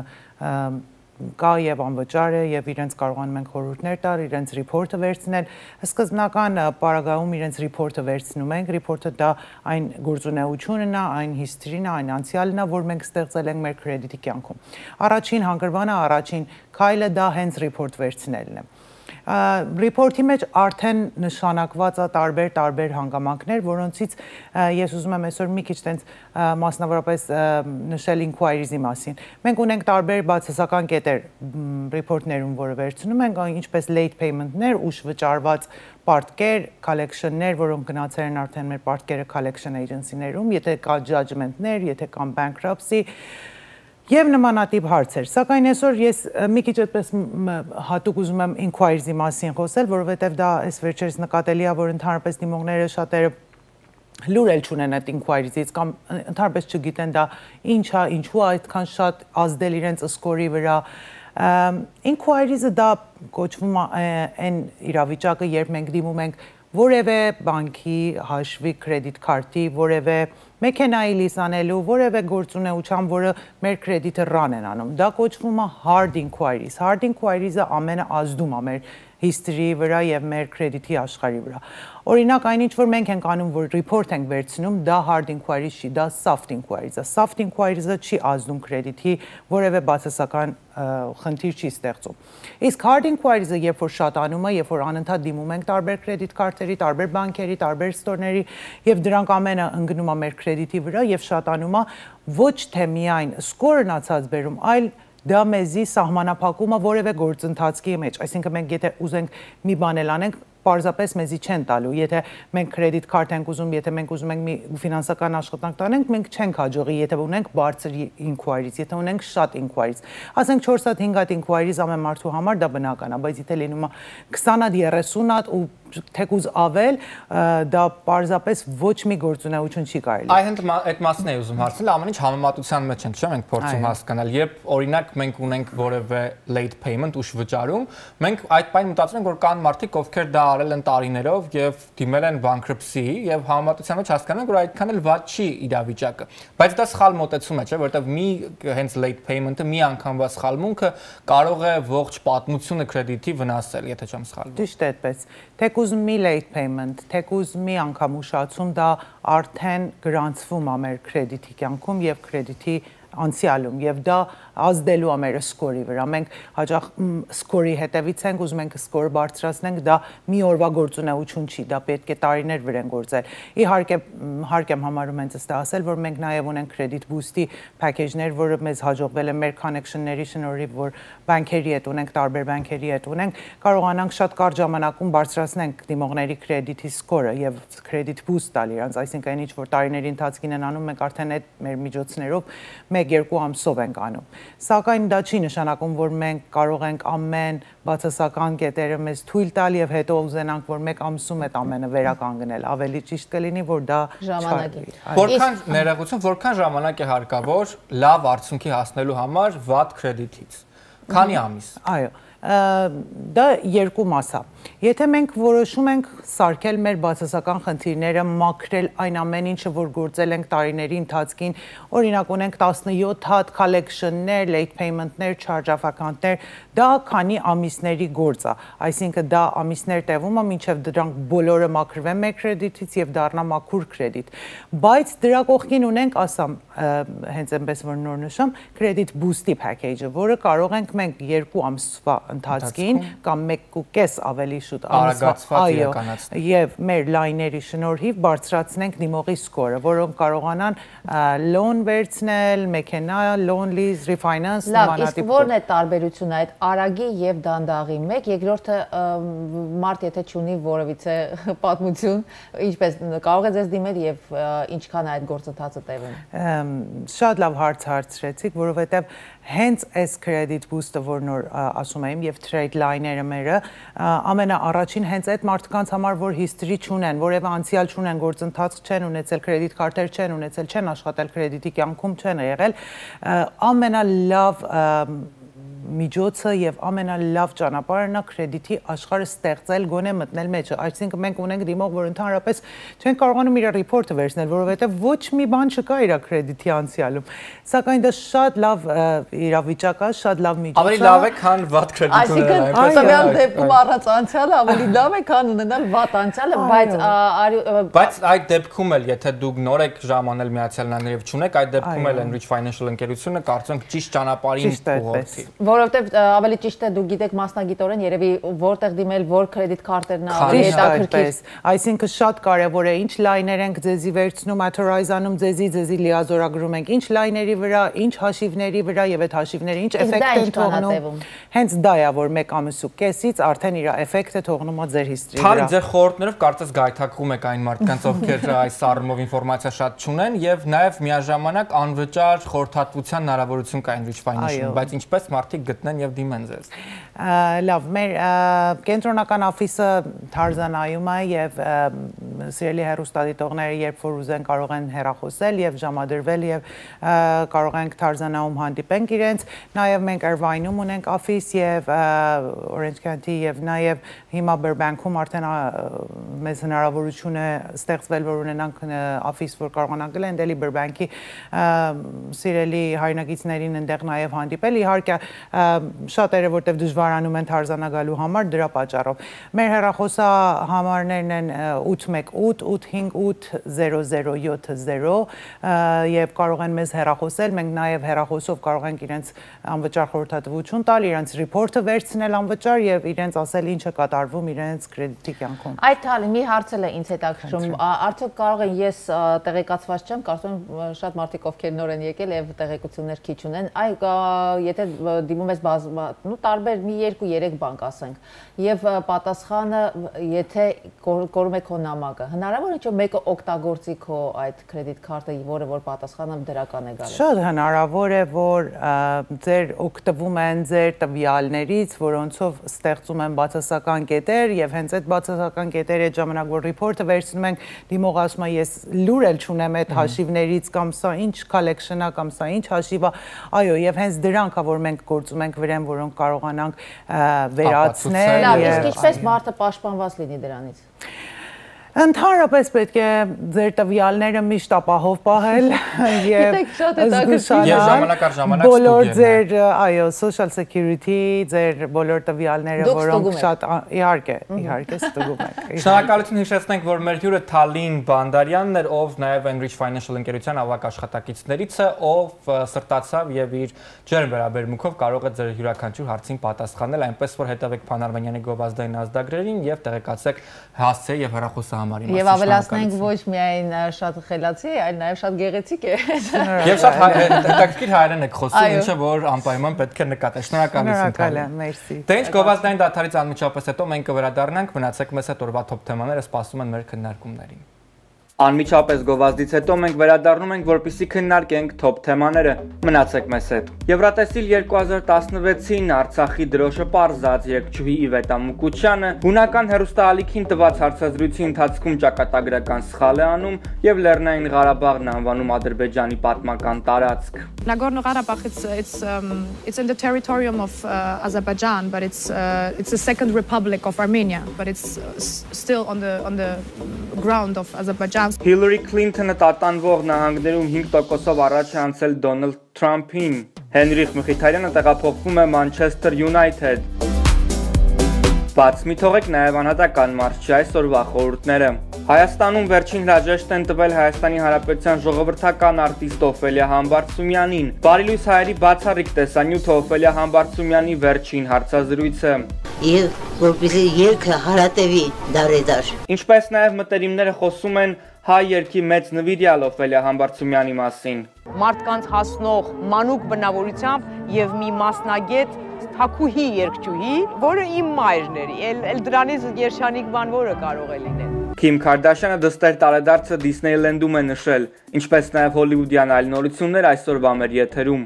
կա եւ անվճար է եւ իրենց կարողանում ենք խորհուրդներ տալ, իրենց ռիփորտը վերցնել, սկզբնական պարագայում իրենց ռիփորտը վերցնում ենք, ռիփորտը դա այն գործունեությունն է, այն հիստրին է, այն անցյալն է, որ մենք ստեղծել ենք մեր կրեդիտի կյանքում։ Առաջին հանգրվանը, առաջին քայլը դա հենց ռիփորտ վերցնելն է։ Report-ի մեջ արդեն նշանակված է տարբեր-տարբեր հանգամանքներ, որոնցից ես ուզում եմ այսօր մի քիչ տենց մասնավորապես նշել inquiries-ի մասին։ Մենք ունենք տարբեր բացասական կետեր report-ներում, որը վերցնում ենք, ինչպես late payment-ներ, ուշ վճարված պարտքեր, collection-ներ, որոնք գնացել են արդեն մեր պարտքերը collection agency-ներում, եթե կա judgment-ներ, եթե կան bankruptcy, եւ նմանատիպ հարցեր։ Սակայն այսօր ես մի քիչ այդպես հատուկ ուզում եմ inquiries-ի մասին խոսել, որովհետեւ դա այս վերջերս նկատելի է, որ ընդհանրապես դիմողները շատերը լուր էլ չունեն այդ inquiries-ից կամ ընդհանրապես չգիտեն դա ինչ է, ինչու է այդքան շատ ազդել իրենց սկորի վրա։ Inquiries-ը դա կոչվում է այն իրավիճակը, երբ մենք դիմում ենք որևէ բանկի հաշվի credit card-ի, որևէ մեքենայի լիզանելու, որևէ գործունեության, որը մեր credit-ը run են անում։ Դա կոչվում է hard inquiries։ Hard inquiries-ը ամենաազդում է մեր history-ի վրա եւ մեր credit-ի աշխարհի վրա։ Օրինակ, այնինչ որ մենք ենք անում, որ report ենք վերցնում, դա hard inquiries չի, դա soft inquiries է։ Soft inquiries-ը չի ազդում credit-ի, որևէ բացասական խնդիր չի ստեղծում։ Իսկ hard inquiries-ը երբ որ շատանում է, երբ որ անընդհատ դիմում ենք տարբեր credit card-երի, տարբեր բանկերի, տարբեր store-ների եւ դրանք ամենը ընկնում է մեր credit-ի վրա եւ շատանում է, ոչ թե միայն score-ն ացած բերում, այլ դա մեզի սահմանափակում է որևէ գործընթացի մեջ, այսինքն մենք եթե ուզենք մի բան էլ անենք, պարզապես մեզի չեն տալու, եթե մենք credit card ենք ուզում, եթե մենք ուզում ենք մի ֆինանսական աշխատանք տանենք, մենք չենք հաջողի, եթե ունենք բարձր inquiries, եթե ունենք շատ inquiries։ Ասենք չորս հատ հինգ հատ inquiries ամեն մարդու համար դա բնական է, բայց եթե լինում է քսան հատ երեսուն հատ ու թեկուզ ավել, դա պարզապես ոչ մի գործունեություն չի կարելի։ Այդ այդ մասն է ուզում հարցնել, ամեն ինչ համեմատության մեջ են, չէ՞, մենք փորձում հասկանալ, երբ օրինակ մենք ունենք որևէ late payment ուշ վճարում, մենք այդ բանը մտածում ենք, որ կան մարդիկ, ովքեր դա արել են տարիներով եւ դիմել են bankruptcy-ի եւ համեմատության մեջ հասկանում ենք, որ այդքան էլ վատ չի իրավիճակը։ Բայց դա սխալ մոտեցում է, չէ՞, որովհետեւ մի հենց late payment-ը, մի անգամվա սխալմունքը կարող է ողջ պատմությունը credit-ի վնասել, եթե չեմ սխալվում։ Ճիշտ է այդպես։ Թեկուզ մի late payment, թեկուզ մի անգամ ուշացում, դա արդեն գրանցվում է մեր credit-ի կյանքում եւ credit-ի անցյալում եւ դա ազդելու է մեր score-ի վրա։ Մենք հաճախ score-ի հետևից ենք, ուզում ենք score բարձրացնենք, դա մի օրվա գործունեություն չի, դա պետք է տարիներ վրա են գործել։ Իհարկե, հարկ եմ համարում հենց ըստ ասել, որ մենք նաեւ ունենք credit boost-ի package-ներ, որը մեզ հաջողվել է մեր connection-ների շնորհիվ, որ բանկերի հետ ունենք, տարբեր բանկերի հետ ունենք, կարողանանք շատ կարճ ժամանակում բարձրացնենք դիմողների credit-ի score-ը եւ credit boost տալ իրանց, այսինքն ինչ որ տարիների ընթացքին են անում, մենք արդեն այդ մեր միջոցներով մեկ-երկու ամսով ենք անում։ Սակայն դա չի նշանակում, որ մենք կարող ենք ամեն բացասական կետերը մեզ թույլ տալ եւ հետո ուզենանք, որ մեկ ամսում այդ ամենը վերականգնել։ Ավելի ճիշտ կլինի, որ դա ժամանակի։ Որքան ներողություն, որքան ժամանակ է հարկավոր լավ արդյունքի հասնելու համար վատ credit-ից։ Քանի ամիս։ Այո, դա երկու մաս է։ Եթե մենք որոշում ենք սարքել մեր բացասական խնդիրները, մաքրել այն ամեն ինչը, որ գործել ենք տարիների ընթացքին, օրինակ ունենք տասնյոթ հատ collection-ներ, late payment-ներ, charge off account-ներ, դա քանի ամիսների գործ է, այսինքն դա ամիսներ տևում է, մինչև դրանք բոլորը մաքրվեն մեր credit-ից եւ դառնա մաքուր credit։ Բայց դրա կողքին ունենք, ասամ, հենց այնպես որ նոր նշեմ, credit boost-ի package-ը, որը կարող ենք մենք երկու ամսվա ընթացքին կամ մեկ ու կես ավելի շուտ ամսվա, այո, եւ մեր լայների շնորհիվ բարձրացնենք դիմողի score-ը, որոնք կարողանան loan վերցնել, մեքենա, loan lease, refinance, նմանատիպ։ Լավ, իսկ ո՞րն է տարբերությունը այդ արագի եւ դանդաղի մեկ, երկրորդը մարդ եթե չունի որևիցե պատմություն, ինչպես կարող է ձեզ դիմել եւ ինչքան է այդ գործընթացը տևում։ Շատ լավ հարց հարցրեցիք, որովհետեւ հենց այս credit boost-ը, որ նոր ասում եմ, եւ trade line-երը մերը, ամենաառաջին հենց այդ մարդկանց համար, որ history չունեն, որևէ անցյալ չունեն, գործընթաց չեն ունեցել, credit card-եր չեն ունեցել, չեն աշխատել credit-ի կյանքում, չեն եղել, ամենալավ միջոցը եւ ամենալավ ճանապարհն է credit-ի աշխարհը ստեղծել, գոնե մտնել մեջը։ Այսինքն մենք ունենք դիմող, որ ընդհանրապես չեն կարողանում իր report-ը վերցնել, որովհետեւ ոչ մի բան չկա իր credit-ի անցյալում։ Սակայն դա շատ լավ իրավիճակ է, շատ լավ միջոց է։ Ավելի լավ է, քան վատ credit ունենալ։ Այսինքն, տվյալ դեպքում առած անցյալը ավելի լավ է, քան ունենալ վատ անցյալը, բայց բայց այդ դեպքում էլ, եթե դուք նոր եք ժամանել Միացյալ Նահանգներ եւ չունեք, այդ դեպքում էլ Enrich Financial ընկերությունը կարծում եմ ճիշտ ճանապարհին ուղղորդի։ որովհետև ավելի ճիշտ է դուք գիտեք մասնագիտորեն երևի որտեղ դիմել, որ կրեդիտ քարտերն ավելի հետաքրքիր։ Այսինքն շատ կարևոր է ինչ լայներ ենք ձեզի վերցնում, authorize-անում ձեզի, ձեզի լիազորագրում ենք ինչ լայների վրա, ինչ հաշիվների վրա եւ այդ հաշիվները ինչ էֆեկտ են թողնում։ Հենց դա է, որ մեկ ամիս ու կեսից արդեն իր էֆեկտը թողնում է ձեր հիստրի վրա։ Թարի ձեր խորհուրդներով կարծես գայթակղում եք այն մարդկանց, ովքեր այս առումով ինֆորմացիա շատ չունեն եւ նաեւ միաժամանակ անվճար խորհրդատվության հնարավորություն կա Enrich Financial-ում, բայց ինչպես մարդիկ գտնեն եւ դիմեն ձեզ։ Լավ, մեր կենտրոնական օֆիսը Թարզանայում է եւ սիրելի հեռուստադիտողները երբ որ ուզեն կարող են հեռախոսել եւ ժամադրվել եւ կարող ենք Թարզանայում հանդիպենք իրենց, նաեւ մենք Irvine-ում ունենք օֆիս եւ Orange County եւ նաեւ հիմա Burbank-ում արդեն մեզ հնարավորություն է ստեղծվել որ ունենանք օֆիս որ կարողանանք գնել էլի Burbank-ի սիրելի հայրենակիցներին այնտեղ նաեւ հանդիպել իհարկե շատերը որտեվ դժվարանում են Թարզանա գալու համար դրա պատճառով մեր հեռախոսա համարներն են ութ մեկ ութ ութ հինգ ութ զերո զերո յոթ զերո եւ կարող են մեզ հեռախոսել մենք նաեւ հեռախոսով կարող ենք իրենց անվճար խորհրդատվություն տալ իրենց ռիփորտը վերցնել անվճար եւ իրենց ասել ինչը կատարվում իրենց կրեդիտի կյանքում Այդ թալի մի հարց էլ է ինձ հետաքրքրում արդյոք կարող են ես տեղեկացված չեմ կարծում եմ շատ մարդիկ ովքեր նոր են եկել եւ տեղեկություններ քիչ ունեն այ եթե դիմում ես նու տարբեր մի երկու երեք բանկ ասենք եւ պատասխանը եթե կորում է քո նամակը հնարավոր է չէ մեկը օգտագործի քո այդ կրեդիտ քարտը որը որ պատասխանը դրական է գալիս Շատ հնարավոր է որ ձեր օգտվում են ձեր տվյալներից որոնցով ստեղծում են բացասական կետեր եւ հենց այդ բացասական կետերը այդ ժամանակ որ ռիփորտը վերցնում ենք դիմողը ասում է ես լուր էլ չունեմ այդ հաշիվներից կամ սա ինչ collection-ա կամ սա ինչ հաշիվ է այո եւ հենց դրանք է որ մենք գործում ենք վրան որոնք կարողանանք վերացնել Լավ, իսկ ինչպես մարդը պաշտպանված լինի դրանից Ընդհանրապես պետք է ձեր տվյալները միշտ ապահով պահել եւ զգուշանալ բոլոր ձեր այո social security ձեր բոլոր տվյալները որոնք շատ իհարկե իհարկե ստուգում եք Շնորհակալություն հիշեցնենք որ մեր հյուրը Թալին Բանդարյանն էր ով նաեւ Enrich Financial ընկերության ավագ աշխատակիցներից է ով սրտացավ եւ իր ջերմ վերաբերմունքով կարող է ձեր յուրաքանչյուր հարցին պատասխանել այնպես որ հետևեք Փան Արմենյանի գովազդային ազդագրերին եւ տեղեկացեք հասցե եւ հեռախոսը Եվ ավելացնենք ոչ միայն շատ խելացի, այլ նաև շատ գեղեցիկ է։ Եվ շատ հետաքրքիր հայերեն եք խոսում, ինչը որ անպայման պետք է նկատել։ Շնորհակալություն։ Շնորհակալ եմ, մերսի։ Դե ինչ գովազդային դադարից անմիջապես հետո մենք կվերադառնանք, մնացեք մեզ հետ օրվա թոփ թեմաները սպասում են մեր քննարկումներին։ Անմիջապես գովազդից հետո մենք վերադառնում ենք, որպեսզի քննարկենք թոփ թեմաները։ Մնացեք մեզ հետ։ Եվրատեսիլ երկու հազար տասնվեցին Արցախի դրոշը պարզած երգչուհի Իվետա Մուկուչյանը հունական հեռուստաալիքին տված հարցազրույցի ընթացքում ճակատագրական սխալ է անում եւ Լեռնային Ղարաբաղն անվանում Ադրբեջանի պատմական տարածք։ Nagorno-Karabakh it's it's um, it's in the territorium of uh, Azerbaijan but it's uh, it's the second republic of Armenia but it's uh, still on the on the ground of Azerbaijan Hillary Clinton-ը տատանվող նահանգներում հինգ տոկոսով առաջ է անցել Դոնալդ Թրամփին։ Հենրիխ Մխիթարյանը տեղափոխվում է Manchester United։ Բաց մի թողեք նաև անհատական մարզչի այսօրվա խորհուրդները։ Հայաստանում վերջին հրաժեշտ են տվել Հայաստանի Հանրապետության ժողովրդական արտիստ Օֆելիա Համբարձումյանին։ Բարիլույս հայերի բացառիկ տեսանյութ Օֆելիա Համբարձումյանի վերջին հարցազրույցը։ Եվ որպեսզի երգը հարատևի դարեդար։ Ինչպես նաև մտերիմները խոսում են հայ երգի մեծ նվիրյալ Օֆելիա Համբարձումյանի մասին։ Մարդկանց հասնող մանուկ բնավորությամբ եւ մի մասնագետ թակուհի երգչուհի, որը իմ մայրն էր, էլ դրանից երջանիկ բան որը կարող է լինել։ Քիմ Քարդաշյանը դստեր տարեդարձը Դիսնեյլենդում է նշել, ինչպես նաև հոլիվուդյան այլ նորություններ այսօրվա մեր եթերում։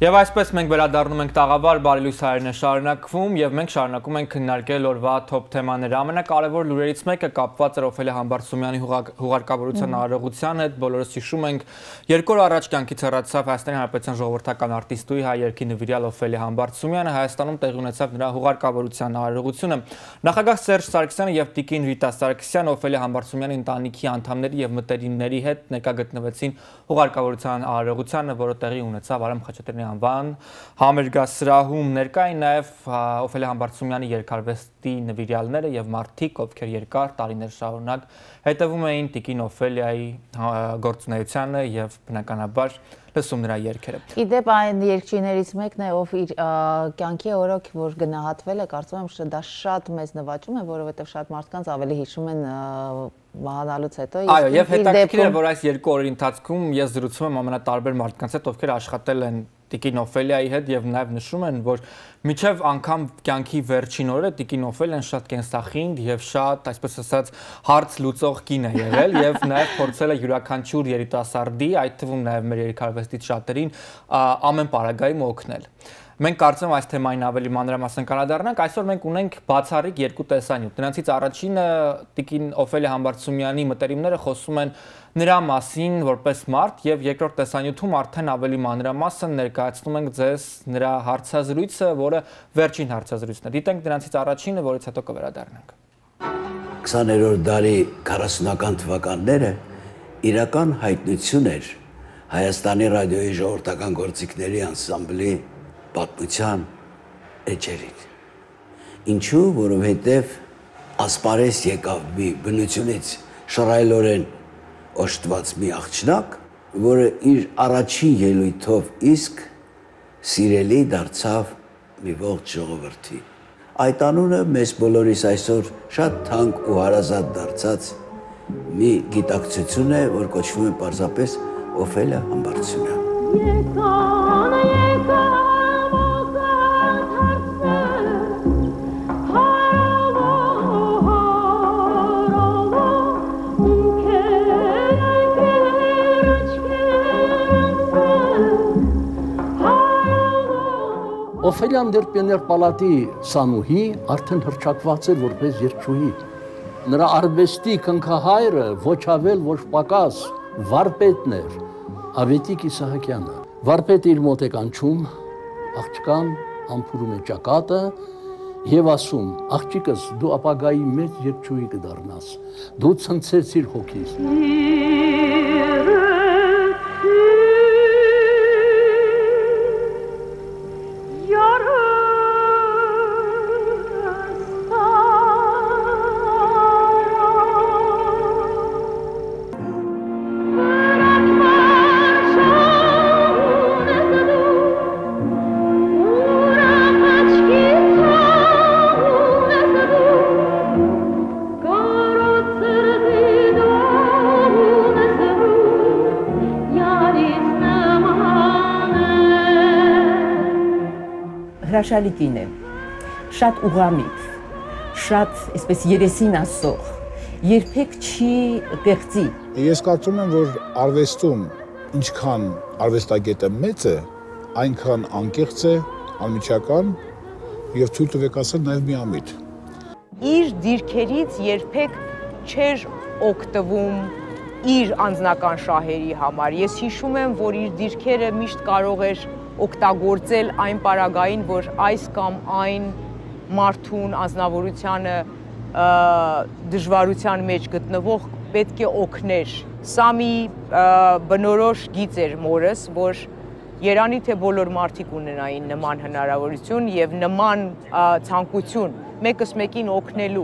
Եվ այսպես մենք վերադառնում ենք տաղավար, բարի լույս հայրն է շարունակվում եւ մենք շարունակում ենք քննարկել օրվա top թեմաները։ Ամենակարևոր լուրերից մեկը կապված է Օֆելիա Համբարձումյանի հուղարկավորության արարողության հետ։ Բոլորս հիշում ենք, երկու օր առաջ կյանքից հեռացավ Հայաստանի Հանրապետության ժողովրդական արտիստուհի հայ երգի նվիրյալ Օֆելիա Համբարձումյանը, Հայաստանում տեղի ունեցավ նրա հուղարկավորության արարողությունը։ Նախագահ Սերժ Սարգսյանը եւ տիկին Ռիտա Սարգսյանը Օֆելիա Համբարձումյանի ընտանիքի անդամների եւ մտերիմների հետ ներկա գտնվեցին հուղարկավորության արարողությանը, որը տեղի ունեցավ Արամ Խաչատրյանի անվան համերգասրահում։ Ներկա էին նաև Օֆելիա Համբարձումյանի երկարվեստի նվիրյալները եւ մարդիկ, ովքեր երկար տարիներ շարունակ հետևում էին տիկին Օֆելիայի գործունեությանը եւ բնականաբար լսում նրա երգերը։ Իդեպ այն երգչիներից մեկն է, ով իր կյանքի օրոք, որ գնահատվել է, կարծում եմ դա շատ մեծ նվաճում է, որովհետև շատ մարդկանց ավելի հիշում են մահանալուց հետո։ Այո, եւ հետաքրքիր է, որ այս երկու օրերի ընթացքում ես զրուցում եմ ամենատարբեր մարդկանց հետ, ովքեր աշխատել են տիկին Օֆելիայի հետ եւ նաեւ նշում են, որ միջև անգամ կյանքի վերջին օրերը տիկին Օֆելիան շատ կենսախինդ եւ շատ, այսպես ասած, հարց լուծող կին է եղել եւ նաեւ փորձել է յուրաքանչյուր երիտասարդի, այդ թվում նաեւ մեր երկարվեստից շատերին ամեն պարագայում օգնել։ Մենք կարծում եմ այս թեմային ավելի մանրամասն կանադառնանք, այսօր մենք ունենք բացառիկ երկու տեսանյութ։ Նրանցից առաջինը տիկին Օֆելիա Համբարձումյանի մտերիմները խոսում են նրա մասին որպես մարդ եւ երկրորդ տեսանյութում արդեն ավելի մանրամասն ներկայացնում ենք ձեզ նրա հարցազրույցը, որը վերջին հարցազրույցն է։ Դիտենք նրանցից առաջինը, որից հետո կվերադառնանք։ քսաներորդ դարի քառասունական թվականները իրական հայտնություն էր Հայաստանի ռադիոյի ժողովրդական գործիքների անսամբլի պատմության էջերին։ Ինչու, որովհետև ասպարես եկավ մի բնությունից շռայլորեն օժտված մի աղջնակ, որը իր առաջին ելույթով իսկ սիրելի դարձավ մի ողջ ժողովրդի։ Այդ անունը մեզ բոլորիս այսօր շատ թանկ ու հարազատ դարձած մի գիտակցություն է, որ կոչվում է պարզապես Օֆելիա Համբարձումյան։ Օֆելիան դեռ պիոներ պալատի սանուհի արդեն հռչակված էր որպես երգչուհի։ Նրա արվեստի կնքահայրը ոչ ավել ոչ պակաս վարպետն էր, Ավետիք Իսահակյանը։ Վարպետը իր մոտ է կանչում, աղջկան ամփուրում է ճակատը եւ ասում. «Աղջիկս, դու ապագայի մեծ երգչուհի կդառնաս, դու ցնցեցիր հոգիս»։ Հրաշալի կին է, շատ ուղղամիտ, շատ այսպես երեսին ասող, երբեք չի կեղծի։ Ես կարծում եմ, որ արվեստում ինչքան արվեստագետը մեծ է, այնքան անկեղծ է, անմիջական եւ թույլ տվեք ասել նաեւ միամիտ։ Իր դիրքերից երբեք չէր օգտվում իր անձնական շահերի համար։ Ես հիշում եմ, որ իր դիրքերը միշտ կարող էր օգտագործել այն պարագային, որ այս կամ այն մարդուն անձնավորությանը դժվարության մեջ գտնվող պետք է օգներ։ Սա մի բնորոշ գիծ էր մորս, որ երանի թե բոլոր մարդիկ ունենային նման հնարավորություն եւ նման ցանկություն մեկս մեկին օգնելու։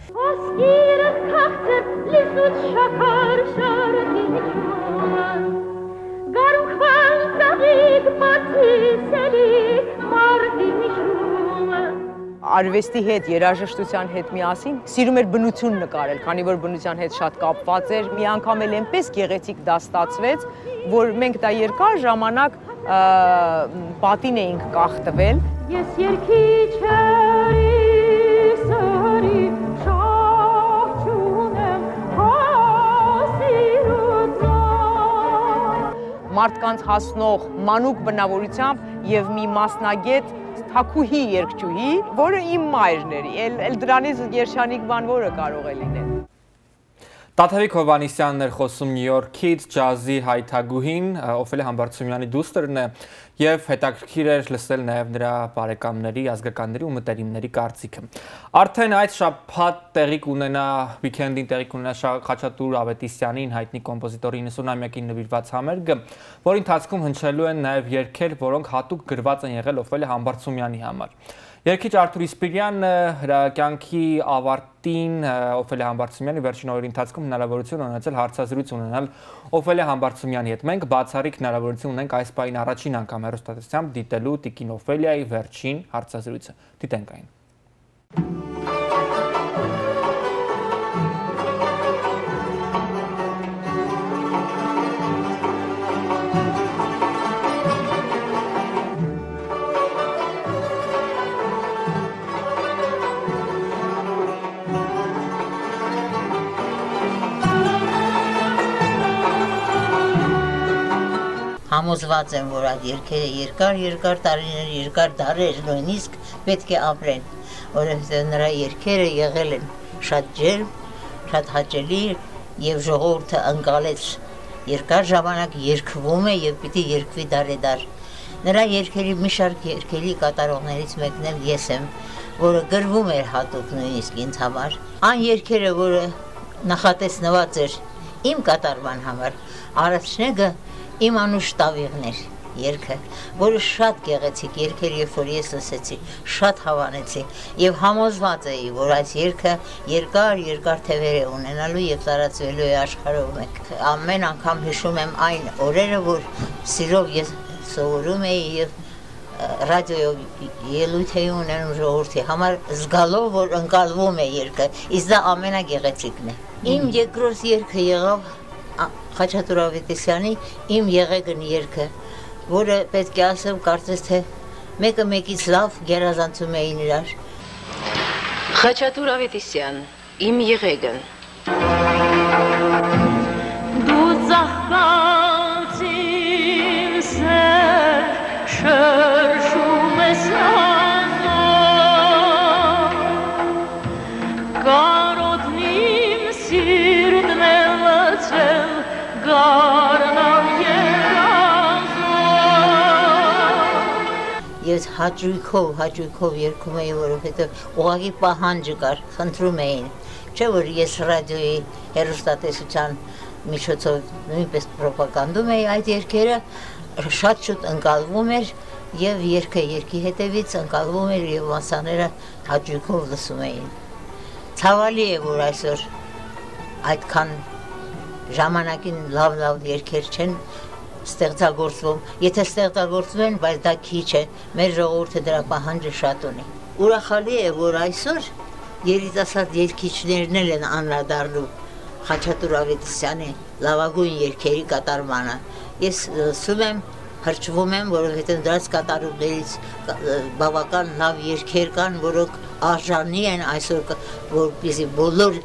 Արվեստի հետ, երաժշտության հետ միասին սիրում էր բնություն նկարել, քանի որ բնության հետ շատ կապված էր, մի անգամ էլ այնպես գեղեցիկ դա ստացվեց, որ մենք դա երկար ժամանակ պատին էինք կախտվել։ Ես երգիչ էի սարի շահ չունեմ հասիրուցա մարդկանց հասնող մանուկ բնավորությամբ եւ մի մասնագետ թակուհի երգչուհի, որը իմ մայրն էր, էլ դրանից երջանիկ բան որը կարող է լինել։ Տաթևիկ Հովանիսյանն էր խոսում Նյու Յորքից, ջազի հայթագուհին, Օֆելիա Համբարձումյանի դուստրն է եւ հետաքրքիր էր լսել նաեւ նրա բարեկամների, ազգականների ու մտերիմների կարծիքը։ Արդեն այդ շաբաթ տեղի կունենա վիկենդին տեղի կունենա Խաչատուր Ավետիսյանին, հայտնի կոմպոզիտորի իննսունամյակին նվիրված համերգը, որի ընթացքում հնչելու են նաեւ երգեր, որոնք հատուկ գրված են եղել Օֆելիա Համբարձումյանի համար։ Երգիչ Արթուր Իսպիրյանը հրակյանքի ավարտին Օֆելիա Համբարձումյանի վերջին օրերի ընթացքում հնարավորություն ունեցել հարցազրույց ունենալ Օֆելիա Համբարձումյանի հետ։ Մենք բացառիկ հնարավորություն ունենք այս պահին առաջին անգամ հեռուստատեսությամբ դիտելու տիկին Օֆելիայի վերջին հարցազրույցը։ Դիտենք այն։ Համոզված եմ, որ այդ երգերը երկար, երկար տարիներ, երկար դարեր նույնիսկ պետք է ապրեն, որովհետև նրա երգերը եղել են շատ ջերմ, շատ հաճելի եւ ժողովուրդը ընկալեց երկար ժամանակ երգվում է եւ պիտի երգվի դարեդար։ Նրա երգերի մի շարք երգերի կատարողներից մեկն էլ ես եմ, որը գրվում էր հատուկ նույնիսկ ինձ համար։ Այն երգերը, որը նախատեսնված էր իմ կատարման համար, առաջնեկը Իմ անուշ տավիղներ երգը, որը շատ գեղեցիկ երգեր, երբ որ ես լսեցի, շատ հավանեցի եւ համոզված էի, որ այս երգը երկար, երկար թևեր է ունենալու եւ տարածվելու է աշխարհով մեկ։ Ամեն անգամ հիշում եմ այն օրերը, որ սիրով ես սովորում էի եւ ռադիոյով ելույթ էի ունենում ժողովրդի համար, զգալով, որ ընկալվում է երգը, իսկ դա ամենագեղեցիկն է։ Իմ երկրորդ երգը եղավ Խաչատուր Ավետիսյանի իմ եղեգն երգը, որը պետք է ասեմ, կարծես թե մեկը մեկից լավ գերազանցում էին իրար։ Խաչատուր Ավետիսյան, իմ եղեգն։ Դու ծաղկած իմ սեր, շրշում ես անով, կարոտն իմ սիրտն է լցել, Ես հաճույքով, հաճույքով երգում էի, որովհետև ուղղակի պահանջը կար, խնդրում էին, չէ որ ես ռադիոյի հեռուստատեսության միջոցով նույնպես պրոպագանդում էի այդ երգերը, շատ շուտ ընկալվում էր եւ երգը երգի հետևից ընկալվում էր եւ մասաները հաճույքով լսում էին։ Ցավալի է, որ այսօր այդքան ժամանակին լավ-լավ երգեր չեն ստեղծագործվում, եթե ստեղծագործվում են, բայց դա քիչ է, մեր ժողովուրդը դրա պահանջը շատ ունի։ Ուրախալի է, որ այսօր երիտասարդ երգիչներն են անդրադառնում Խաչատուր Ավետիսյանի լավագույն երգերի կատարմանը։ Ես լսում եմ, հրճվում եմ, որովհետև դրանց կատարումներից բավական լավ երգեր կան, որոնք արժանի են այսօր, որպեսզի բոլոր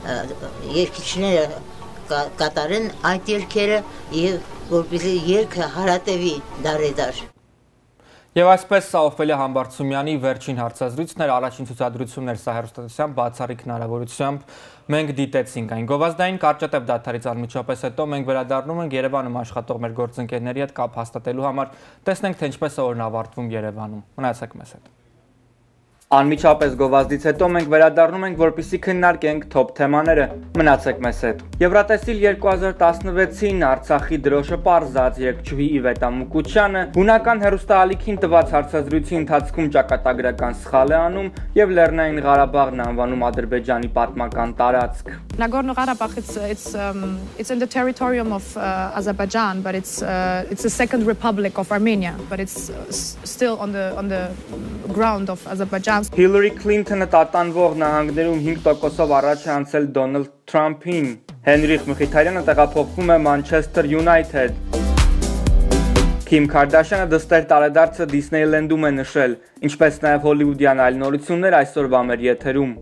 երգիչները կատարեն այդ երգերը եւ որպեսզի երգը հարատևի դարեդար։ Եվ այսպես սա Օֆելիա Համբարձումյանի վերջին հարցազրույցն էր, առաջին ցուցադրությունն էր սա հեռուստատեսությամբ բացառիկ հնարավորությամբ մենք դիտեցինք այն։ Գովազդային կարճատև դադարից անմիջապես հետո մենք վերադառնում ենք Երևանում աշխատող մեր գործընկերների հետ կապ հաստատելու համար, տեսնենք թե ինչպես է օրն ավարտվում Երևանում։ Մնացեք մեզ հետ։ Անմիջապես գովազդից հետո մենք վերադառնում ենք, որպեսզի քննարկենք թոփ թեմաները։ Մնացեք մեզ հետ։ Եվրատեսիլ երկու հազար տասնվեցին Արցախի դրոշը պարզած երգչուհի Իվետա Մուկուչյանը հունական հեռուստաալիքին տված հարցազրույցի ընթացքում ճակատագրական սխալ է անում եւ Լեռնային Ղարաբաղն անվանում Ադրբեջանի պատմական տարածք։ Nagorno-Karabakh, it's it's um, it's in the territorium of uh, Azerbaijan, but it's uh, it's the second republic of Armenia, but it's uh, still on the on the ground of Azerbaijan. Hillary Clinton-ը տատանվող նահանգներում հինգ տոկոսով առաջ է անցել Դոնալդ Թրամփին։ Հենրիխ Մխիթարյանը տեղափոխվում է Manchester United։ Քիմ Քարդաշյանը դստեր տարեդարձը Disneyland-ում է նշել, ինչպես նաև հոլիվուդյան այլ նորություններ այսօրվա մեր եթերում։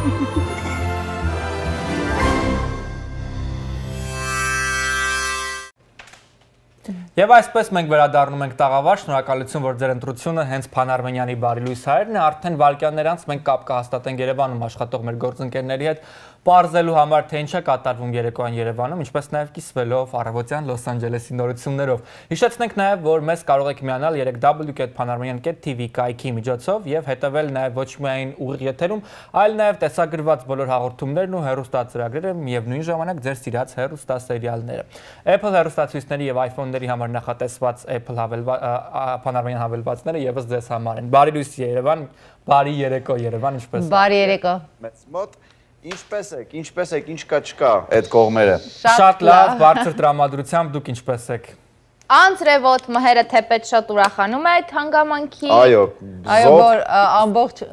Եվ այսպես մենք վերադառնում ենք տաղավար, շնորհակալություն, որ ձեր ընտրությունը հենց Փանարմենյանի բարի լույս հայրն է, արդեն վայրկյաններ անց մենք կապ կհաստատենք Երևանում աշխատող մեր գործընկերների հետ, պարզելու համար թե ինչ է կատարվում երեկոյան Երևանում, ինչպես նաև կիսվելով առավոտյան Լոս Անջելեսի նորություններով։ Հիշեցնենք նաև, որ մեզ կարող եք միանալ երեք w dot phanarmenian dot t v կայքի միջոցով եւ հետեւել նաև ոչ միայն ուղիղ եթերում, այլ նաև տեսագրված բոլոր հաղորդումներն ու հեռուստացրագրերը միևնույն ժամանակ ձեր սիրած հեռուստասերիալները։ Apple հեռուստացույցների եւ iPhone-ների համար նախատեսված Apple Phanarmenian հավելվածները եւս ձեզ համար են։ Բարի լույս Երևան, բարի երեկո Երևան, ինչպես է։ Բարի երեկո։ Մեծ մոտ Ինչպես եք, ինչպես եք, ինչ կա չկա այդ կողմերը։ Շատ լավ, բարձր տրամադրությամբ դուք ինչպես եք։ Անձրևոտ մհերը թեպետ շատ ուրախանում է այդ հանգամանքի։ Այո, Այո, որ ամբողջ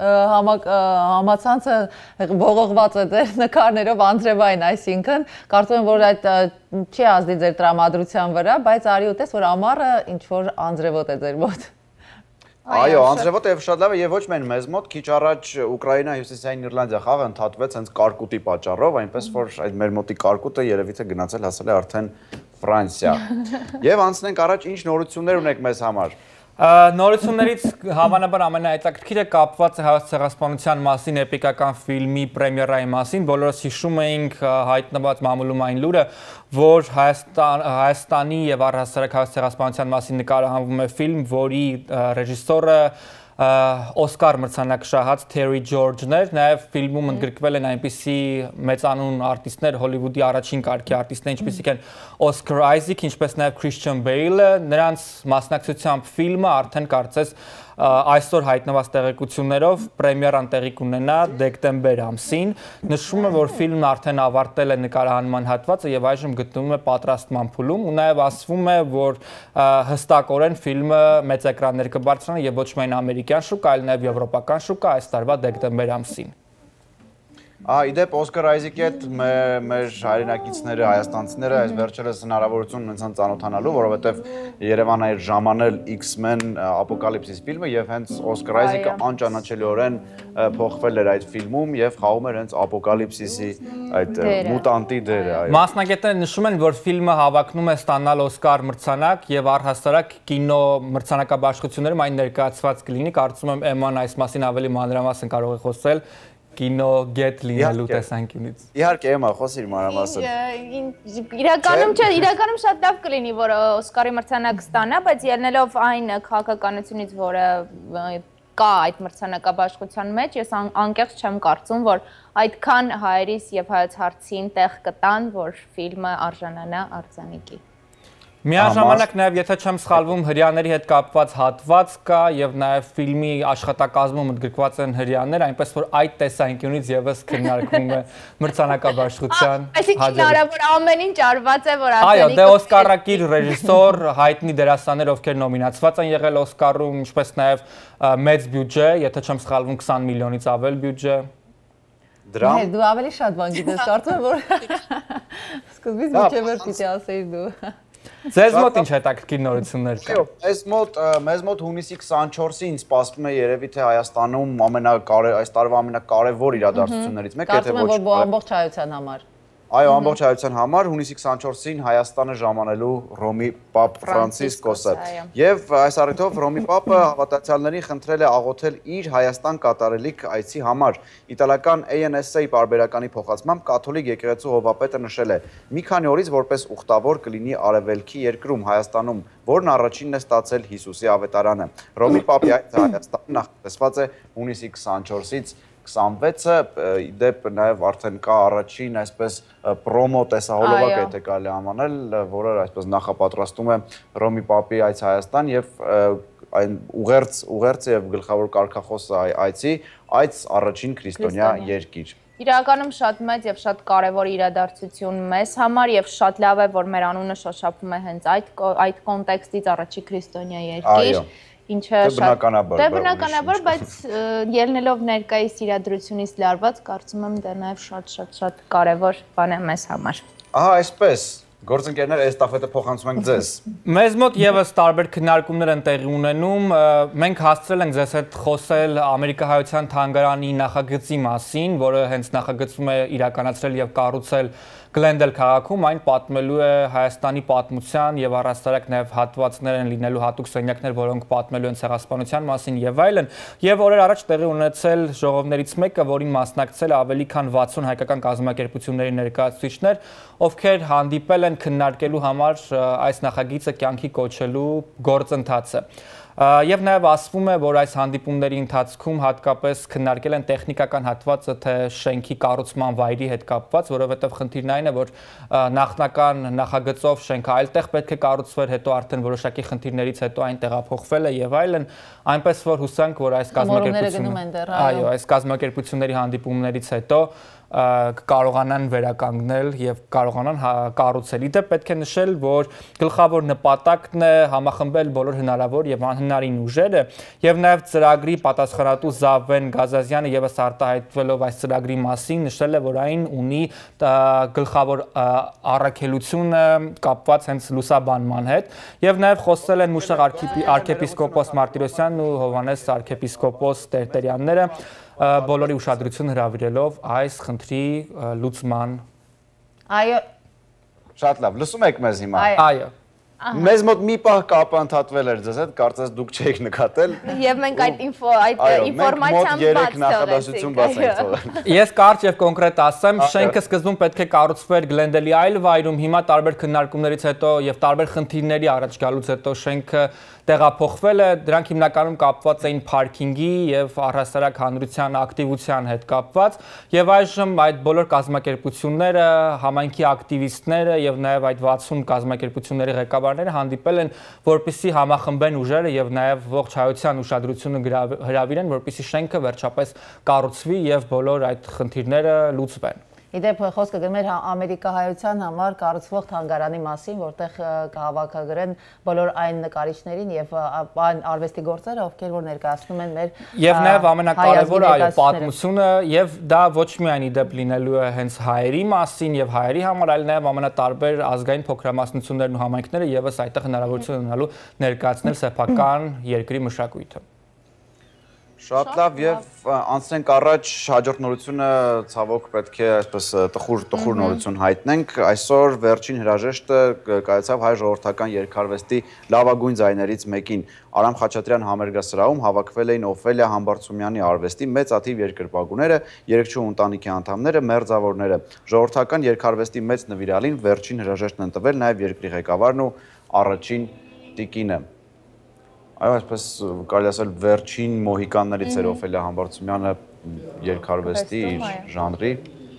համացանցը ողողված է ձեր նկարներով անձրևային, այսինքն կարծում եմ, որ այդ չի ազդի ձեր տրամադրության վրա, բայց արի ուտես, որ ամառը ինչ որ անձրևոտ է ձեր մոտ։ Այո, անձրևոտ եւ շատ լավ է եւ ոչ միայն մեզ մոտ, քիչ առաջ Ուկրաինա հյուսիսային Իռլանդիա խաղը ընդհատվեց հենց կարկուտի պատճառով, այնպես որ այդ մեր մոտի կարկուտը երևի թե գնացել հասել է արդեն Ֆրանսիա։ Եվ անցնենք առաջ, ինչ նորություններ ունեք մեզ համար։ Նորություններից հավանաբար ամենահետաքրքիրը կապված է Հայոց ցեղասպանության մասին էպիկական ֆիլմի պրեմիերայի մասին։ Բոլորս հիշում էինք հայտնված մամուլումային լուրը, որ Հայաստանի եւ առհասարակ Հայոց ցեղասպանության մասին նկարահանվում է ֆիլմ, որի ռեժիսորը Օսկար մրցանակ շահած Թերի Ջորջն էր, նաև ֆիլմում ընդգրկվել են այնպիսի մեծանուն արտիստներ, Հոլիվուդի առաջին կարգի արտիստներ, ինչպիսիք են Օսկար Այզեկ, ինչպես նաև Քրիստիան Բեյլը, նրանց մասնակցությամբ ֆիլմը արդեն կարծես այսօր հայտնված տեղեկություններով պրեմիերան տեղի կունենա դեկտեմբեր ամսին։ Նշվում է, որ ֆիլմն արդեն ավարտել է նկարահանման հատվածը եւ այժմ գտնվում է պատրաստման փուլում ու նաև ասվում է, որ հստակորեն ֆիլմը մեծ էկրաններ կբարձրանա եւ ոչ միայն ամերիկյան շուկա, այլ նաև եվրոպական շուկա այս տարվա դեկտեմբեր ամսին։ Ահա, իդեպ Օսկար Այզեկի հետ մեր հայրենակիցները, հայաստանցիները այս վերջերս հնարավորություն ունեցան ծանոթանալու, որովհետև Երևան էր ժամանել X-Men Ապոկալիպսիս ֆիլմը եւ հենց Օսկար Այզեկը անճանաչելիորեն փոխվել էր այդ ֆիլմում եւ խաղում էր հենց Ապոկալիպսիսի այդ մուտանտի դերը։ Մասնագետները նշում են, որ ֆիլմը հավակնում է ստանալ Օսկար մրցանակ եւ առհասարակ կինո մրցանակաբաշխություններում այն ներկայացված կլինի, կարծում եմ Էման այս մասին ավելի մանրամասն կարող է խոսել կինո գետ լինելու տեսանկյունից։ Իհարկե, Էմա, խոսիր մանրամասն։ Իրականում չէ, իրականում շատ լավ կլինի, որ Օսկարի մրցանակ ստանա, բայց ելնելով այն քաղաքականությունից, որը կա այդ մրցանակաբաշխության մեջ, ես անկեղծ չեմ կարծում, որ այդքան հայերիս եւ հայոց հարցին տեղ կտան, որ ֆիլմը արժանանա արձանիկի։ Միաժամանակ նաև եթե չեմ սխալվում հրյաների հետ կապված հատված կա եւ նաև ֆիլմի աշխատակազմում ընդգրկված են հրյաներ, այնպես որ այդ տեսանկյունից եւս քննարկվում է մրցանակաբաշխության Այսինքն հնարավոր ամեն ինչ արված է, որ արձանիկը։ Այո, դե Օսկարակիր ռեժիսոր, հայտնի դերասաններ, ովքեր նոմինացված են եղել Օսկարում, ինչպես նաև մեծ բյուջե, եթե չեմ սխալվում քսան միլիոնից ավել բյուջե։ Դրամ։ Դու ավելի շատ բան գիտես, կարծում եմ, որ սկզբից միջևեր պիտի ասեիր դու։ Ձեզ մոտ ինչ հետաքրքիր նորություններ կան։ Մեզ մոտ մեզ մոտ հունիսի քսանչորսին սպասվում է երևի թե Հայաստանում ամենակարևոր այս տարվա ամենակարևոր իրադարձություններից մեկը, եթե ոչ ամբողջ հայության համար։ Այո, ամբողջ հայության համար հունիսի քսանչորսին Հայաստանը ժամանելու Ռոմի Պապ Ֆրանցիսկոսը։ Եվ այս առիթով Ռոմի Պապը հավատացյալներին խնդրել է աղոթել իր Հայաստան կատարելիք այցի համար։ Իտալական A N S A պարբերականի փոխանցմամբ կաթոլիկ եկեղեցու հովվապետը նշել է. մի քանի օրից որպես ուխտավոր կլինի արևելքի երկրում Հայաստանում, որն առաջինն է ստացել Հիսուսի ավետարանը։ Ռոմի Պապի այցը Հայաստան նախատեսված է հունիսի քսանչորսից քսանվեցը, իդեպ նաև արդեն կա առաջին այսպես պրոմո տեսահոլովակ է թե կարելի անվանել, որը այսպես նախապատրաստում է Ռոմի Պապի այց Հայաստան եւ այն ուղերձ ուղերձը եւ գլխավոր կարգախոսը այցի այց առաջին քրիստոնյա երկիր։ Իրականում շատ մեծ եւ շատ կարեւոր իրադարձություն մեզ համար եւ շատ լավ է, որ մեր անունը շոշափում է հենց այդ այդ կոնտեքստից առաջի քրիստոնյա երկիր։ Ինչը շատ Դե բնականաբար, բայց ելնելով ներկայիս իրադրությունից լարված, կարծում եմ դա նաև շատ շատ շատ կարևոր բան է մեզ համար։ Ահա այսպես, Գործընկերներ, այս տաֆետը փոխանցում ենք ձեզ։ Մեզ մոտ եւս տարբեր քննարկումներ են տեղի ունենում։ Մենք հասցրել ենք ձեզ հետ խոսել Ամերիկահայության թանգարանի նախագծի մասին, որը հենց նախագծում է իրականացրել եւ կառուցել Գլենդել քաղաքում, այն պատմելու է Հայաստանի պատմության եւ առաստարակ նաեւ հատվածներ են լինելու հատուկ սենյակներ, որոնք պատմելու են ցեղասպանության մասին եւ այլն։ Եվ օրեր առաջ տեղի ունեցել ժողովներից մեկը, որին մասնակցել ավելի քան վաթսուն հայկական կազմակերպությունների ներկայացուցիչներ, ովքեր հանդիպել են քննարկելու համար այս նախագիծը կյանքի կոչելու գործընթացը։ Եվ նաև ասվում է, որ այս հանդիպումների ընթացքում հատկապես քննարկել են տեխնիկական հատվածը, թե շենքի կառուցման վայրի հետ կապված, որովհետև խնդիրն այն է, որ նախնական նախագծով շենքը այլտեղ պետք է կառուցվեր, հետո արդեն որոշակի խնդիրներից հետո այն տեղափոխվել է եւ այլն, այնպես որ հուսանք, որ այս կազմակերպությունները, այո, այս կազմակերպությունների հանդիպումներից հետո կարողանան վերականգնել եւ կարողանան կառուցել։ Իդեպ պետք է նշել, որ գլխավոր նպատակն է համախմբել բոլոր հնարավոր եւ անհնարին ուժերը եւ նաեւ ծրագրի պատասխանատու Զավեն Գազազյանը եւս արտահայտվելով այս ծրագրի մասին նշել է, որ այն ունի գլխավոր առաքելությունը կապված հենց լուսաբանման հետ եւ նաեւ խոսել են Մուշեղ arczepiskopos Martirosyanն ու Հովհաննես arczepiskopos Տերտերյանները բոլորի ուշադրություն հրավիրելով այս խնդրի լուծման։ Այո։ Շատ լավ, լսում եք մեզ հիմա։ Այո։ Մեզ մոտ մի պահ կապը ընդհատվել էր ձեզ հետ, կարծես դուք չեք նկատել։ Եվ մենք այդ ինֆորմացիան բաց թողենք։ Ես կարճ եւ կոնկրետ ասեմ, շենքը սկզբում պետք է կառուցվեր Գլենդելի այլ վայրում, հիմա տարբեր քննարկումներից հետո եւ տարբեր խնդիրների առաջ գալուց հետո շենքը տեղափոխվել է, դրանք հիմնականում կապված էին փարքինգի եւ առհասարակ հանրության ակտիվության հետ կապված եւ այժմ այդ բոլոր կազմակերպությունները, համայնքի ակտիվիստները եւ նաեւ այդ վաթսուն կազմակերպությունների ղեկավարները հանդիպել են, որպեսզի համախմբեն ուժերը եւ նաեւ ողջ հայության ուշադրությունը հրավիրեն, որպեսզի շենքը վերջապես կառուցվի եւ բոլոր այդ խնդիրները լուծվեն։ Իդեպ խոսքը գնում էր ամերիկահայության համար կառուցվող թանգարանի մասին, որտեղ կհավաքագրեն բոլոր այն նկարիչներին եւ այն արվեստի գործերը, ովքեր որ ներկայացնում են մեր եւ նաեւ ամենակարևորը այո պատմությունը եւ դա ոչ միայն իդեպ լինելու է հենց հայերի մասին եւ հայերի համար, այլ նաեւ ամենատարբեր ազգային փոքրամասնություններն ու համայնքները եւս այդտեղ հնարավորություն ունենալու ներկայացնել սեփական երկրի մշակույթը։ Շատ լավ եւ անցնենք առաջ հաջորդ նորությունը ցավոք պետք է այսպես տխուր տխուր նորություն հայտնենք այսօր վերջին հրաժեշտը կայացավ հայ ժողովրդական երգարվեստի լավագույն ձայներից մեկին Արամ Խաչատրյան համերգասրահում հավաքվել էին Օֆելիա Համբարձումյանի արվեստի մեծ աթիվ երկրպագուները երգչու ընտանիքի անդամները մերձավորները ժողովրդական երգարվեստի մեծ նվիրալին վերջին հրաժեշտն են տվել նաեւ երկրի ղեկավարն ու առաջին տիկինը Այո, այսպես կարելի ասել վերջին մոհիկաններից էր Օֆելիա Համբարձումյանը երգարվեստի իր ժանրի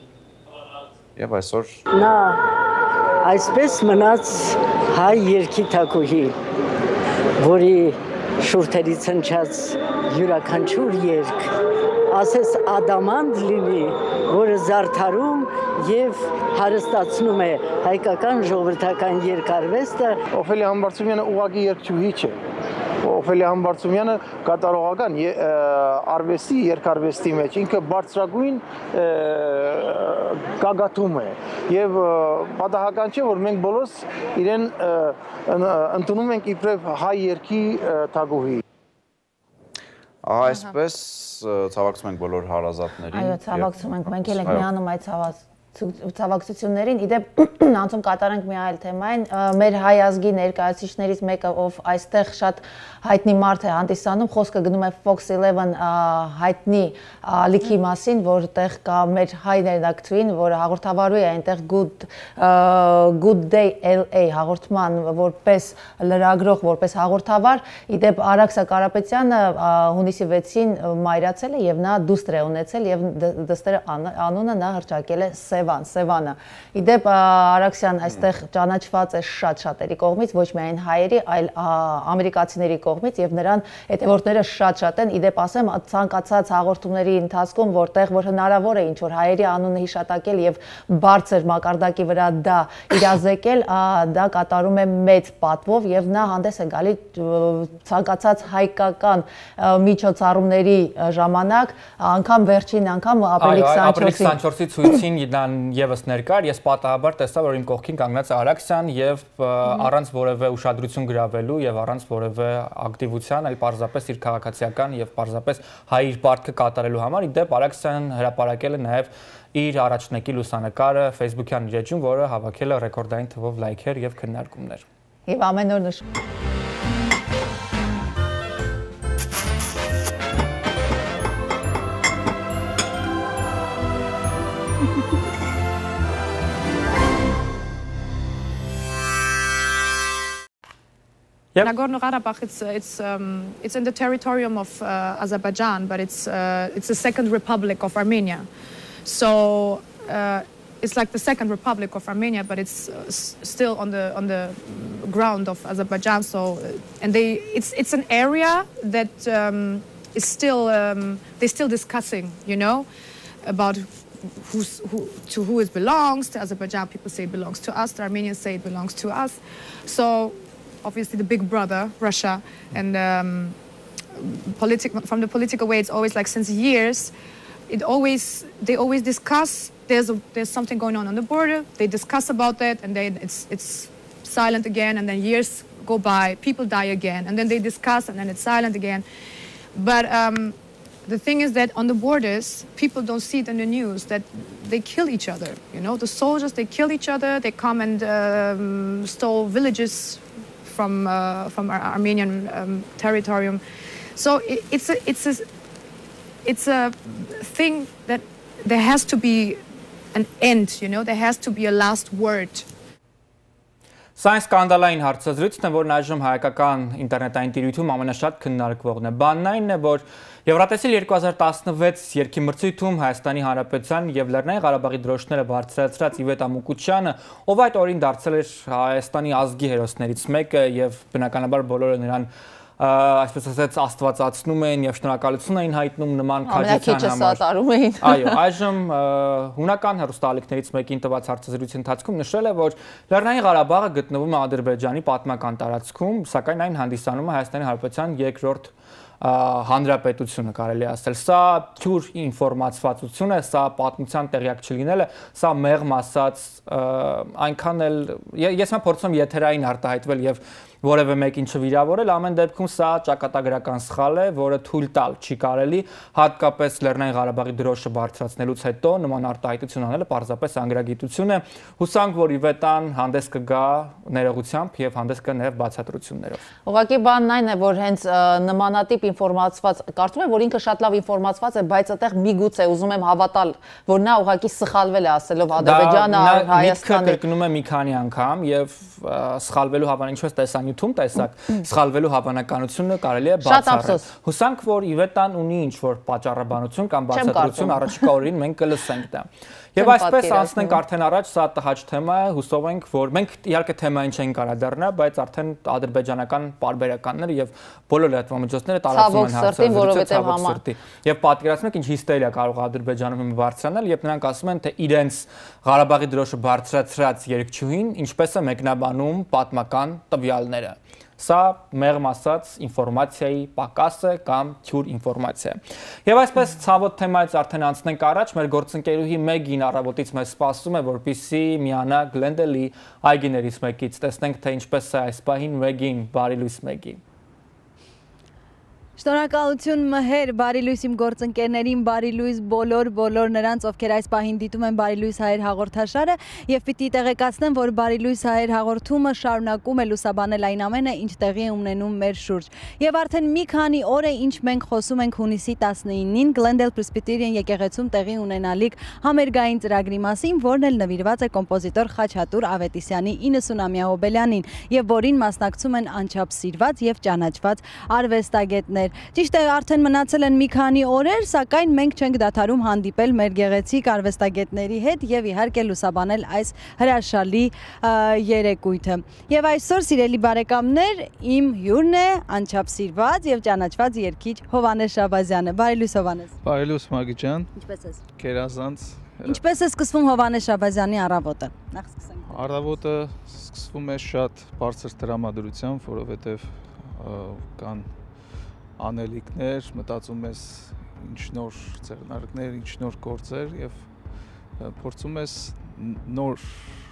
եւ այսօր նա այսպես մնաց հայ երգի թագուհի, որի շուրթերից հնչած յուրաքանչյուր երգ ասես ադամանդ լինի, որը զարդարում եւ հարստացնում է հայկական ժողովրդական երգարվեստը։ Օֆելիա Համբարձումյանը ուղղակի երգչուհի չէ։ Օֆելիա Համբարձումյանը կատարողական արվեստի երգարվեստի մեջ ինքը բարձրագույն գագաթում է եւ պատահական չէ որ մենք բոլորս իրեն ընդունում ենք իբրև հայ երգի թագուհի Այսպես ցավակցում ենք բոլոր հարազատներին Այո ցավակցում ենք մենք էլ ենք միանում այդ ցաված ցավակցություններին իդեպ անցում կատարենք մի այլ թեմային մեր հայ ազգի ներկայացուցիչներից մեկը ով այստեղ շատ հայտնի մարդ է հանդիսանում խոսքը գնում է Fox eleven հայտնի ալիքի մասին որտեղ կա մեր հայ ներդակցուին որը հաղորդավարում է այնտեղ good good day L A հաղորդման որպես լրագրող որպես հաղորդավար իդեպ Արաքսա Կարապետյանը հունիսի վեցին մայրացել է եւ նա դուստր է ունեցել եւ դստերը անունը նա հրճակել է Սևան, Սևանը։ Իդեպ Արաքսյան այստեղ ճանաչված է շատ շատերի կողմից, ոչ միայն հայերի, այլ ամերիկացիների կողմից եւ նրան հետևորդները շատ-շատ են։ Իդեպ ասեմ, ցանկացած հաղորդումների ընթացքում, որտեղ որ հնարավոր է ինչ որ հայերի անունը հիշատակել եւ բարձր մակարդակի վրա դա իրազեկել, դա կատարում է մեծ պատվով եւ նա հանդես է գալի ցանկացած հայկական միջոցառումների ժամանակ, անգամ վերջին անգամ ապրիլի քսանչորսի ցույցին նա Արաքսյան եւս ներկար, ես պատահաբար տեսա, որ իմ կողքին կանգնած է Արաքսյան եւ առանց որևէ ուշադրություն գրավելու եւ առանց որևէ ակտիվության, այլ պարզապես իր քաղաքացիական եւ պարզապես հայ իր պարտքը կատարելու համար իդեպ Արաքսյան հրապարակել է նաեւ իր առաջնեկի լուսանկարը Facebook-յան իր էջում, որը հավաքել է ռեկորդային թվով լայքեր եւ քննարկումներ։ Եվ ամեն օր նշում Yep. Nagorno-Karabakh, it's it's um, it's in the territorium of uh, Azerbaijan, but it's uh, it's the second republic of Armenia. So uh, it's like the second republic of Armenia, but it's uh, s still on the on the ground of Azerbaijan. So and they it's it's an area that um, is still um, they're still discussing, you know, about who's, who to who it belongs. To Azerbaijan, people say it belongs to us. The Armenians say it belongs to us. So. Obviously, the big brother, Russia, and um, politic, from the political way, it's always like since years, it always they always discuss. There's a, there's something going on on the border. They discuss about that, and then it's it's silent again. And then years go by, people die again, and then they discuss, and then it's silent again. But um, the thing is that on the borders, people don't see it in the news that they kill each other. You know, the soldiers they kill each other. They come and um, stole villages. From uh, from our Armenian um, territorium, so it, it's a it's a it's a thing that there has to be an end. You know, there has to be a last word. Սա սկանդալային հարցազրույցն է, որն այժմ հայկական ինտերնետային տիրույթում ամենաշատ քննարկվողն է։ Բանն այնն է, որ Եվրատեսիլ երկու հազար տասնվեց երգի մրցույթում Հայաստանի Հանրապետության եւ Լեռնային Ղարաբաղի դրոշները բարձրացրած Իվետ Ամուկուչյանը, ով այդ օրին դարձել էր Հայաստանի ազգի հերոսներից մեկը եւ բնականաբար բոլորը նրան այսպես ասած աստվածացնում էին եւ շնորհակալություն էին հայտնում նման քաջության համար։ Այո, այժմ հունական հեռուստաալիքներից մեկին տված հարցազրույցի ընթացքում նշել է, որ Լեռնային Ղարաբաղը գտնվում է Ադրբեջանի պատմական տարածքում, սակայն այն հանդիսանում է Հայաստանի Հանրապետության երկրորդ հանրապետությունը կարելի ասել։ Սա թյուր ինֆորմացվածություն է, սա պատմության տեղյակ չլինելը, սա մեղմ ասած այնքան էլ ես մա փորձում եթերային արտահայտվել եւ որևէ մեկին չվիրավորել, ամեն դեպքում սա ճակատագրական սխալ է, որը թույլ տալ չի կարելի, հատկապես Լեռնային Ղարաբաղի դրոշը բարձրացնելուց հետո նման արտահայտություն անելը պարզապես անգրագիտություն է։ Հուսանք, որ Իվետան հանդես կգա ներողությամբ եւ հանդես կգա նաեւ բացատրություններով։ Ուղղակի բանն այն է, որ հենց նմանատիպ ինֆորմացված, կարծում եմ, որ ինքը շատ լավ ինֆորմացված է, բայց այդտեղ միգուցե ուզում եմ հավատալ, որ նա ուղղակի սխալվել է ասելով Ադրբեջանը, Հայաստանը։ Կրկնում է մի քանի անգամ եւ սխալվելու հավանական ինչպես տեսան YouTube տեսակ, սխալվելու հավանականությունը կարելի է բացառել։ Հուսանք, որ Իվետան ունի ինչ-որ պատճառաբանություն կամ բացատրություն, առաջիկա օրերին մենք կլսենք դա։ Եվ այսպես անցնենք արդեն առաջ, սա տհաճ թեմա է, հուսով ենք, որ մենք իհարկե թեմային չենք անդրադառնա, բայց արդեն ադրբեջանական պարբերականները եւ բոլոր լրատվամիջոցները տարածում են հարցազրույցը ցավոք սրտի։ Եվ պատկերացնեք ինչ հիստերիա կարող է Ադրբեջանում բարձրանալ, երբ նրանք ասում են, թե իրենց Ղարաբաղի դրոշը բարձրացրած երգչուհին ինչպես է մեկնաբանում պատմական տվյալները։ Սա մեղմ ասած ինֆորմացիայի պակաս է կամ թյուր ինֆորմացիա։ Եվ այսպես ցավոտ թեմայից արդեն անցնենք առաջ, մեր գործընկերուհի Մեգին առավոտից մեզ սպասում է, որպեսզի միանա Գլենդելի այգիներից մեկից, տեսնենք թե ինչպես է այս պահին Մեգին, բարի լույս Մեգի։ Շնորհակալություն Մհեր, բարի լույս իմ գործընկերներին, բարի լույս բոլոր բոլոր նրանց, ովքեր այս պահին դիտում են Բարի լույս հայեր հաղորդաշարը եւ պիտի տեղեկացնեմ, որ Բարի լույս հայեր հաղորդումը շարունակում է լուսաբանել այն ամենը, ինչ տեղի է ունենում մեր շուրջ։ Եվ արդեն մի քանի օր է, ինչ մենք խոսում ենք հունիսի տասնինին Glendale Presbyterian եկեղեցում տեղի ունենալիք համերգային ծրագրի մասին, որն էլ նվիրված է կոմպոզիտոր Խաչատուր Ավետիսյանի իննսունամյա հոբելյանին եւ որին մասնակցում են անչափ սիրված եւ ճանաչված արվեստագետներ։ Ճիշտ է, արդեն մնացել են մի քանի օրեր, սակայն մենք չենք դադարում հանդիպել մեր գեղեցիկ արվեստագետների հետ եւ իհարկե լուսաբանել այս հրաշալի երեկույթը։ Եվ այսօր, սիրելի բարեկամներ, իմ հյուրն է անչափ սիրված եւ ճանաչված երգիչ Հովհաննես Շաբազյանը։ Բարի լույս Հովհաննես։ Բարի լույս Մագի ջան։ Ինչպե՞ս ես։ Գերազանց։ Ինչպե՞ս է սկսվում Հովհաննես Շաբազյանի առավոտը։ Նախ սկսենք։ Առավոտը սկսվում է շատ բարձր տրամադրությամբ, որովհետեւ կան անելիքներ, մտածում ես ինչ նոր ձեռնարկներ, ինչ նոր գործեր եւ փորձում ես նոր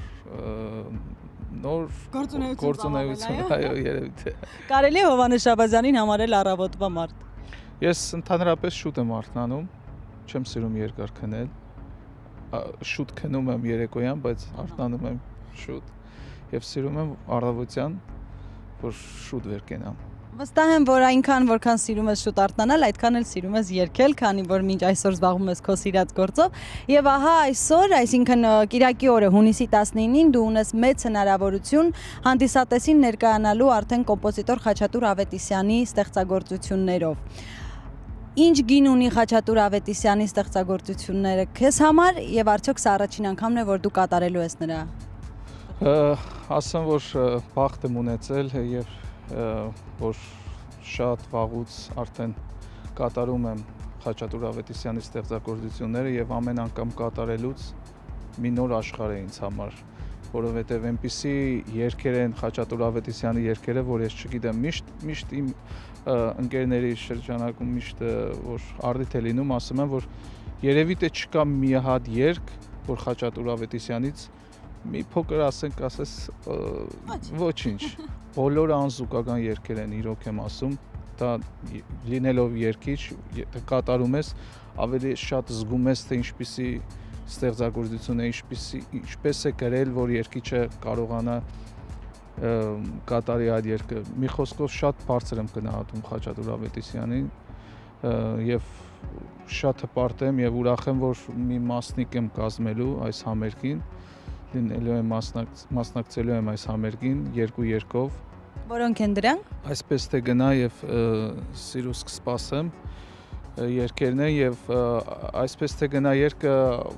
նոր գործունեություն, այո, երևի թե։ Կարելի է Հովհաննես Շաբազյանին համարել առավոտվա մարդ։ Ես ընդհանրապես շուտ եմ արթնանում, չեմ սիրում երկար քնել, շուտ քնում եմ երեկոյան, բայց արթնանում եմ շուտ եւ սիրում եմ առավոտյան, որ շուտ վեր կենամ։ Վստահ եմ, որ այնքան, որքան սիրում ես շուտ արթնանալ, այդքան էլ սիրում ես երգել, քանի որ մինչ այսօր զբաղվում ես քո սիրած գործով։ Եվ ահա այսօր, այսինքն կիրակի օրը հունիսի տասնինին դու ունես մեծ հնարավորություն հանդիսատեսին ներկայանալու արդեն կոմպոզիտոր Խաչատուր Ավետիսյանի ստեղծագործություններով։ Ինչ գին ունի Խաչատուր Ավետիսյանի ստեղծագործությունները քեզ համար եւ արդյոք սա առաջին անգամն է, որ դու կատարելու ես նրա։ Ասեմ, որ բախտ եմ ունեցել եւ որ շատ վաղուց արդեն կատարում եմ Խաչատուր Ավետիսյանի ստեղծագործությունները եւ ամեն անգամ կատարելուց մի նոր աշխարհ է ինձ համար, որովհետեւ այնպիսի երգեր են Խաչատուր Ավետիսյանի երգերը, որ ես չգիտեմ, միշտ միշտ իմ ընկերների շրջանակում միշտ որ արդիթ է լինում, ասում եմ, որ երևի թե չկա մի հատ երգ, որ Խաչատուր Ավետիսյանից մի փոքր ասենք, ասես ոչինչ, բոլորը անզուգական երգեր են, իրոք եմ ասում, դա լինելով երգիչ, կատարում ես, ավելի շատ զգում ես, թե ինչպիսի ստեղծագործություն է, ինչպես է գրել, որ երգիչը կարողանա կատարի այդ երգը։ Մի խոսքով շատ բարձր եմ գնահատում Խաչատուր Ավետիսյանին եւ շատ հպարտ եմ եւ ուրախ եմ, որ մի մասնիկ եմ կազմելու այս համերգին, լինելու եմ մասնակցելու եմ այս համերգին երկու երգով։ Որոնք են դրանք։ Այսպես թե գնա եւ սիրուս կսպասեմ երգերն են եւ այսպես թե գնա երգը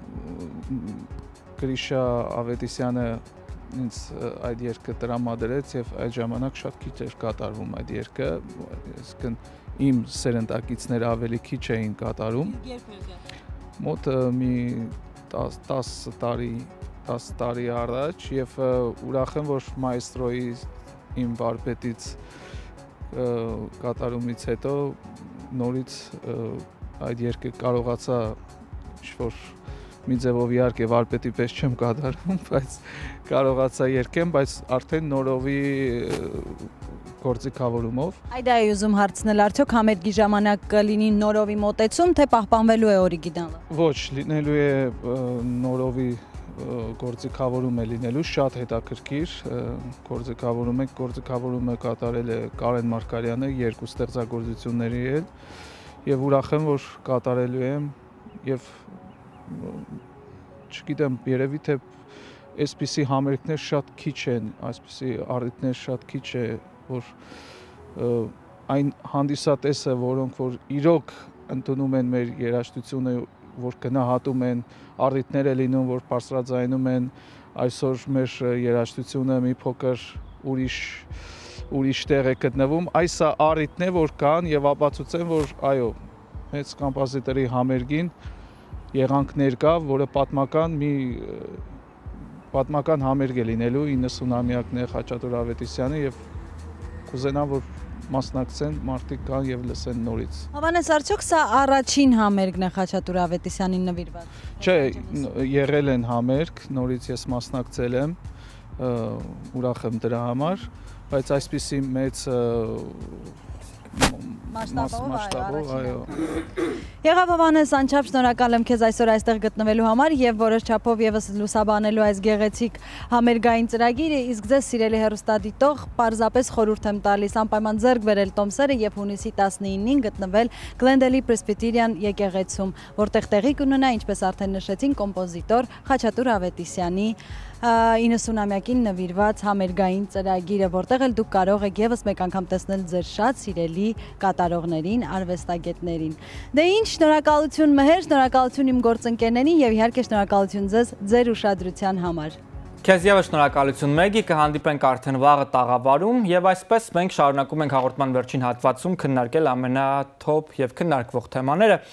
Գրիշա Ավետիսյանը ինձ այդ երգը տրամադրեց եւ այդ ժամանակ շատ քիչ էր կատարվում այդ երգը, այսինքն իմ սերնդակիցները ավելի քիչ էին կատարում։ Մոտ մի տասը տարի տասը տարի առաջ եւ ուրախ եմ, որ մայստրոյի իմ վարպետից կատարումից հետո նորից այդ երգը կարողացա ինչ-որ մի ձևով իհարկե վարպետի պես չեմ կատարում, բայց կարողացա երգեմ, բայց արդեն նորովի գործիքավորումով։ Այդ է ուզում հարցնել, արդյոք համերգի ժամանակ կլինի նորովի մոտեցում, թե պահպանվելու է օրիգինալը։ Ոչ, լինելու է նորովի գործիքավորում է լինելու, շատ հետաքրքիր գործիքավորում է, գործիքավորումը կատարել է Կարեն Մարգարյանը երկու ստեղծագործությունների հետ եւ ուրախ եմ, որ կատարելու եմ եւ չգիտեմ, երևի թե այսպիսի համերգներ շատ քիչ են, այսպիսի առիթներ շատ քիչ է, որ այն հանդիսատեսը, որոնք որ իրոք ընդունում են մեր երաժշտությունը, որ գնահատում են, առիթներ է լինում, որ բարձրաձայնում են այսօր մեր երաժշտությունը մի փոքր ուրիշ ուրիշ տեղ է գտնվում, այս առիթն է, որ կան եւ ապացուցեն, որ այո, մեծ կոմպոզիտորի համերգին եղանք ներկա, որը պատմական մի պատմական համերգ է լինելու իննսունամյակն է Խաչատուր Ավետիսյանի եւ կուզենամ, որ մասնակցեն, մարդիկ կան եւ լսեն նորից։ Հովհաննես, արդյոք սա առաջին համերգն է Խաչատուր Ավետիսյանին նվիրված։ Չէ, եղել են համերգ, նորից ես մասնակցել եմ, ուրախ եմ դրա համար, բայց այսպիսի մեծ մասշտաբով, այո։ Եղավ Հովհաննես, անչափ շնորհակալ եմ քեզ այսօր այստեղ գտնվելու համար եւ որոշ չափով եւս լուսաբանելու այս գեղեցիկ համերգային ծրագիրը, իսկ ձեզ սիրելի հեռուստադիտող, պարզապես խորհուրդ եմ տալիս անպայման ձեռք բերել տոմսերը եւ հունիսի տասնինին գտնվել Glendale Presbyterian եկեղեցում, որտեղ տեղի կունենա, ինչպես արդեն նշեցին, կոմպոզիտոր Խաչատուր Ավետիսյանի իննսունամյակին նվիրված համերգային ծրագիրը, որտեղ էլ դուք կարող եք եւս մեկ անգամ տեսնել ձեր շատ սիրելի կատարողներին, արվեստագետներին։ Դե ինչ, շնորհակալություն Մհեր, շնորհակալություն իմ գործընկերներին եւ իհարկե շնորհակալություն ձեզ ձեր ուշադրության համար։ Քեզ եւս շնորհակալություն Մեգի, կհանդիպենք արդեն վաղը տաղավարում եւ այսպես մենք շարունակում ենք հաղորդման վերջին հատվածում քննարկել ամենաթոփ եւ քննարկվող թեմաները։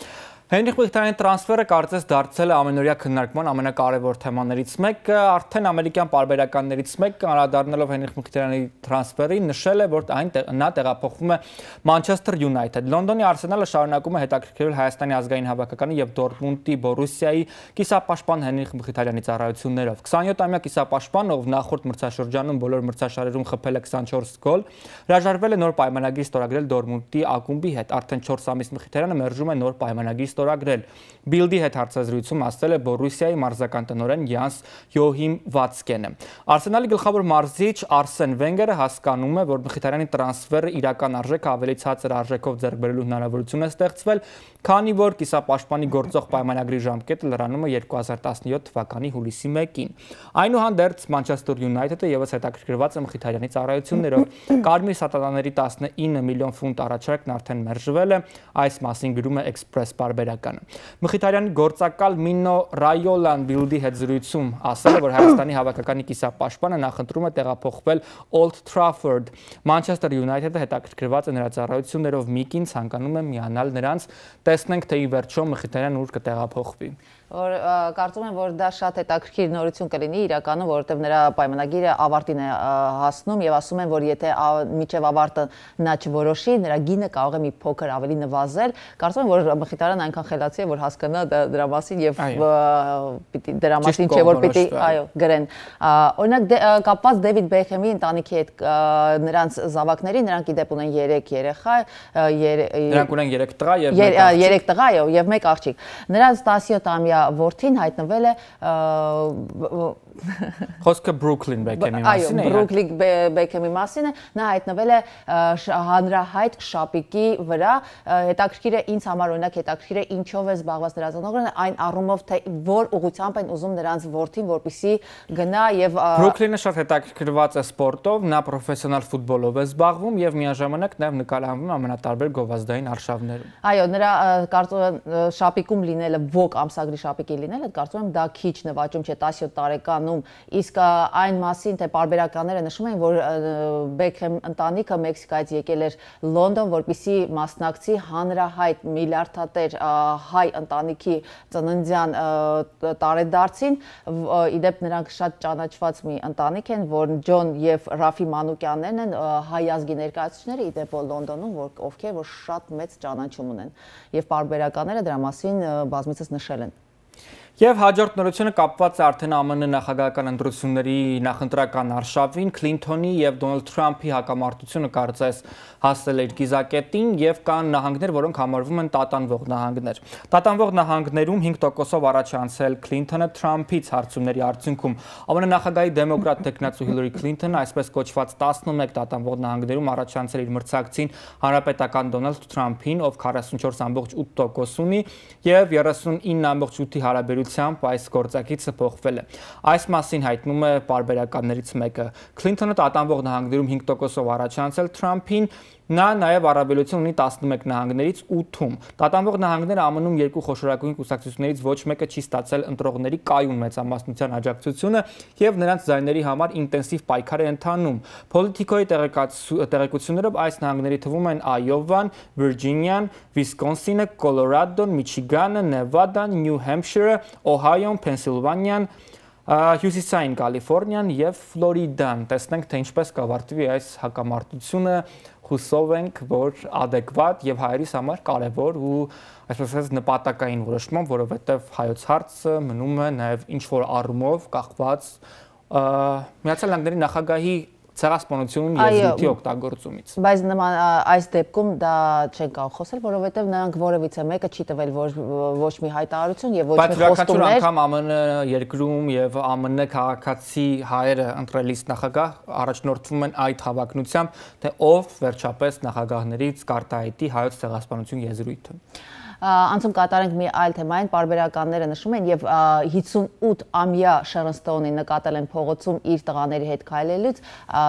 Հենրիխ Մխիթարյանի տրանսֆերը կարծես դարձել է ամենօրյա քննարկման ամենակարևոր թեմաներից մեկը, արդեն ամերիկյան պարբերականներից մեկը անդրադառնալով Հենրիխ Մխիթարյանի տրանսֆերին նշել է, որ այն նա տեղափոխվում է Մանչեսթեր Յունայթեդ։ Լոնդոնի Արսենալը շարունակում է հետաքրքրել Հայաստանի ազգային հավաքականի եւ Դորտմունդի Բորուսիայի կիսապաշտպան Հենրիխ Մխիթարյանի ծառայություններով։ քսանյոթամյա կիսապաշտպանը, ով նախորդ մրցաշրջանում բոլոր մրցաշարերում խփել է քսանչորս գոլ, հրաժարվել է նոր պայմանագիր ստորագրել Դորտմունդի ակումբի հետ։ Արդեն չորս ամիս Մխիթարյանը մերժում է նոր պայմանագիր ստորագրել։ Բիլդի հետ հարցազրույցում ասել է Բորուսիայի մարզական տնօրեն Յանս Յոհիմ Վացկենը։ Արսենալի գլխավոր մարզիչ Արսեն Վենգերը հասկանում է, որ Մխիթարյանի տրանսֆերը իրական արժեքը ավելի ցածր արժեքով ձեռք բերելու հնարավորություն է ստեղծվել, քանի որ կիսապաշտպանի գործող պայմանագրի ժամկետը լրանում է երկու հազար տասնյոթ թվականի հուլիսի մեկին։ Այնուհանդերձ Մանչեսթեր Յունայթեդը եւս հետաքրքրված է Մխիթարյանի ծառայություններով։ Կարմիր սատանաների տասնինը միլիոն ֆունտ առաջարկն արդեն մերժվել է, այս մասին գրում է Էքսպրես պարբերականը։ Մխիթարյանի գործակալ Մինո Ռայոլան Բիլդի հետ զրույցում ասել է, որ Հայաստանի հավաքականի կիսապաշտպանը նախընտրում է տեղափոխվել Old Trafford։ Մանչեսթեր Յունայթեդը հետաքրքրված է նրա ծառայություններով, Միկին ցանկանում է միանալ նրանց։ Տեսնենք, թե ի վերջո Մխիթարյանն ուր կտեղափոխվի։ Որ կարծում եմ, որ դա շատ հետաքրքիր նորություն կլինի իրականում, որովհետև նրա պայմանագիրը ավարտին է հասնում եւ ասում են, որ եթե միջև ավարտը նա չորոշի, նրա գինը կարող է մի փոքր ավելի նվազել։ Կարծում եմ, որ Մխիթարյանն այնքան խելացի է, որ հասկանա դրա մասին եւ պիտի դրա մասին չէ որ պիտի, այո, գրեն։ Օրինակ կապված Դեվիդ Բեքհեմի ընտանիքի հետ նրանց զավակների, նրանք իդեպ ունեն երեք երեխա, նրանք ունեն երեք տղա եւ երեք տղա եւ մեկ աղջիկ։ Նրանց տասնյոթամյա որդին հայտնվել է Խոսքը Բրուքլին Բեքեմի մասին է։ Այո, Բրուքլին Բեքեմի մասին է, նա հայտնվել է հանրահայտ շապիկի վրա։ Հետաքրքիր է ինձ համար օրինակ հետաքրքիր է ինչով է զբաղված նրա ծնողները, այն առումով թե որ ուղղությամբ են ուզում նրանց որդին, որպեսզի գնա եւ Բրուքլինը շատ հետաքրքրված է սպորտով, նա պրոֆեսիոնալ ֆուտբոլով է զբաղվում եւ միաժամանակ նաեւ նկարահանվում ամենատարբեր գովազդային արշավներում։ Այո, նրա կարծում եմ շապիկում լինելը, ոգ ամսագրի շապիկի լինելը, կարծում եմ դա քիչ նվաճում չէ տասնյոթ տարեկանում, իսկ այն մասին, թե պարբերականները նշում են, որ Բեքհեմ ընտանիքը Մեքսիկայից եկել էր Լոնդոն, որպեսզի մասնակցի հանրահայտ միլիարդատեր հայ ընտանիքի ծննդյան տարեդարձին, իդեպ նրանք շատ ճանաչված մի ընտանիք են, որ Ջոն եւ Ռաֆի Մանուկյաններն են հայ ազգի ներկայացուցիչները իդեպ Լոնդոնում, որ ովքեր որ շատ մեծ ճանաչում ունեն եւ պարբերականները դրա մասին բազմիցս նշել են։ Եվ հաջորդ նորությունը կապված է արդեն ԱՄՆ նախագահական ընտրությունների նախընտրական արշավին, Քլինթոնի եւ Դոնալդ Թրամփի հակամարտությունը կարծես հասել է իր կիզակետին եւ կան նահանգներ, որոնք համարվում են տատանվող նահանգներ։ Տատանվող նահանգներում հինգ տոկոսով առաջ է անցել Քլինթոնը Թրամփից հարցումների արդյունքում։ ԱՄՆ նախագահի դեմոկրատ տեխնացու Հիլարի Քլինթոնը այսպես կոչված տասնմեկ տատանվող նահանգներում առաջ անցել իր մրցակցին հանրապետական Դոնալդ Թրամփին, ով քառասունչորս ամբողջ ութ տոկոս ունի եւ երեսունինը ամբողջ ութի հարաբերությամբ այս գործակիցը փոխվել է։ Այս մասին հայտնում է պարբերականներից մեկը։ Քլինթոնը տատանվող նահանգներում հինգ տոկոսով առաջ անցել Թրամփին, նա նաև առավելություն ունի տասնմեկ նահանգներից ութում։ Տատանվող նահանգները ԱՄՆ-ում երկու խոշորագույն կուսակցություններից ոչ մեկը չի ստացել ընտրողների կայուն մեծամասնության աջակցությունը եւ նրանց ձայների համար ինտենսիվ պայքար է ընթանում։ Պոլիտիկոյի տեղեկություններով այս նահանգների թվում են Այովան, Վիրջինիան, Վիսկոնսինը, Կոլորադոն, Միչիգանը, Նևադան, Նյու Հեմփշիրը, Օհայոն, Փենսիլվանիան, Հյուսիսային Կալիֆոռնիան եւ Ֆլորիդան։ Տեսնենք, թե ինչպես կավարտվի այս հակամարտությունը, հուսով ենք, որ adekvat եւ հայերիս համար կարեւոր ու այսպես ասած նպատակային որոշում, որովհետեւ հայոց հարցը մնում է նաեւ ինչ որ առումով կախված Միացյալ Նահանգների նախագահի ցեղասպանությունն եզրույթի օգտագործումից։ Բայց նման այս դեպքում դա չեն կարող խոսել, որովհետև նրանք որևիցե մեկը չի տվել ոչ մի հայտարարություն եւ ոչ մի խոստումներ։ Բայց անգամ ԱՄՆ երկրում եւ ԱՄՆ քաղաքացի հայերը ընտրելիս նախագահ առաջնորդվում են այդ հավակնությամբ, թե ով վերջապես նախագահներից կարտահայտի հայոց ցեղասպանություն եզրույթը։ Անցում կատարենք մի այլ թեմային, պարբերականները նշում են եւ հիսունութ ամյա Շերոն Ստոունին նկատել են փողոցում իր տղաների հետ քայլելուց,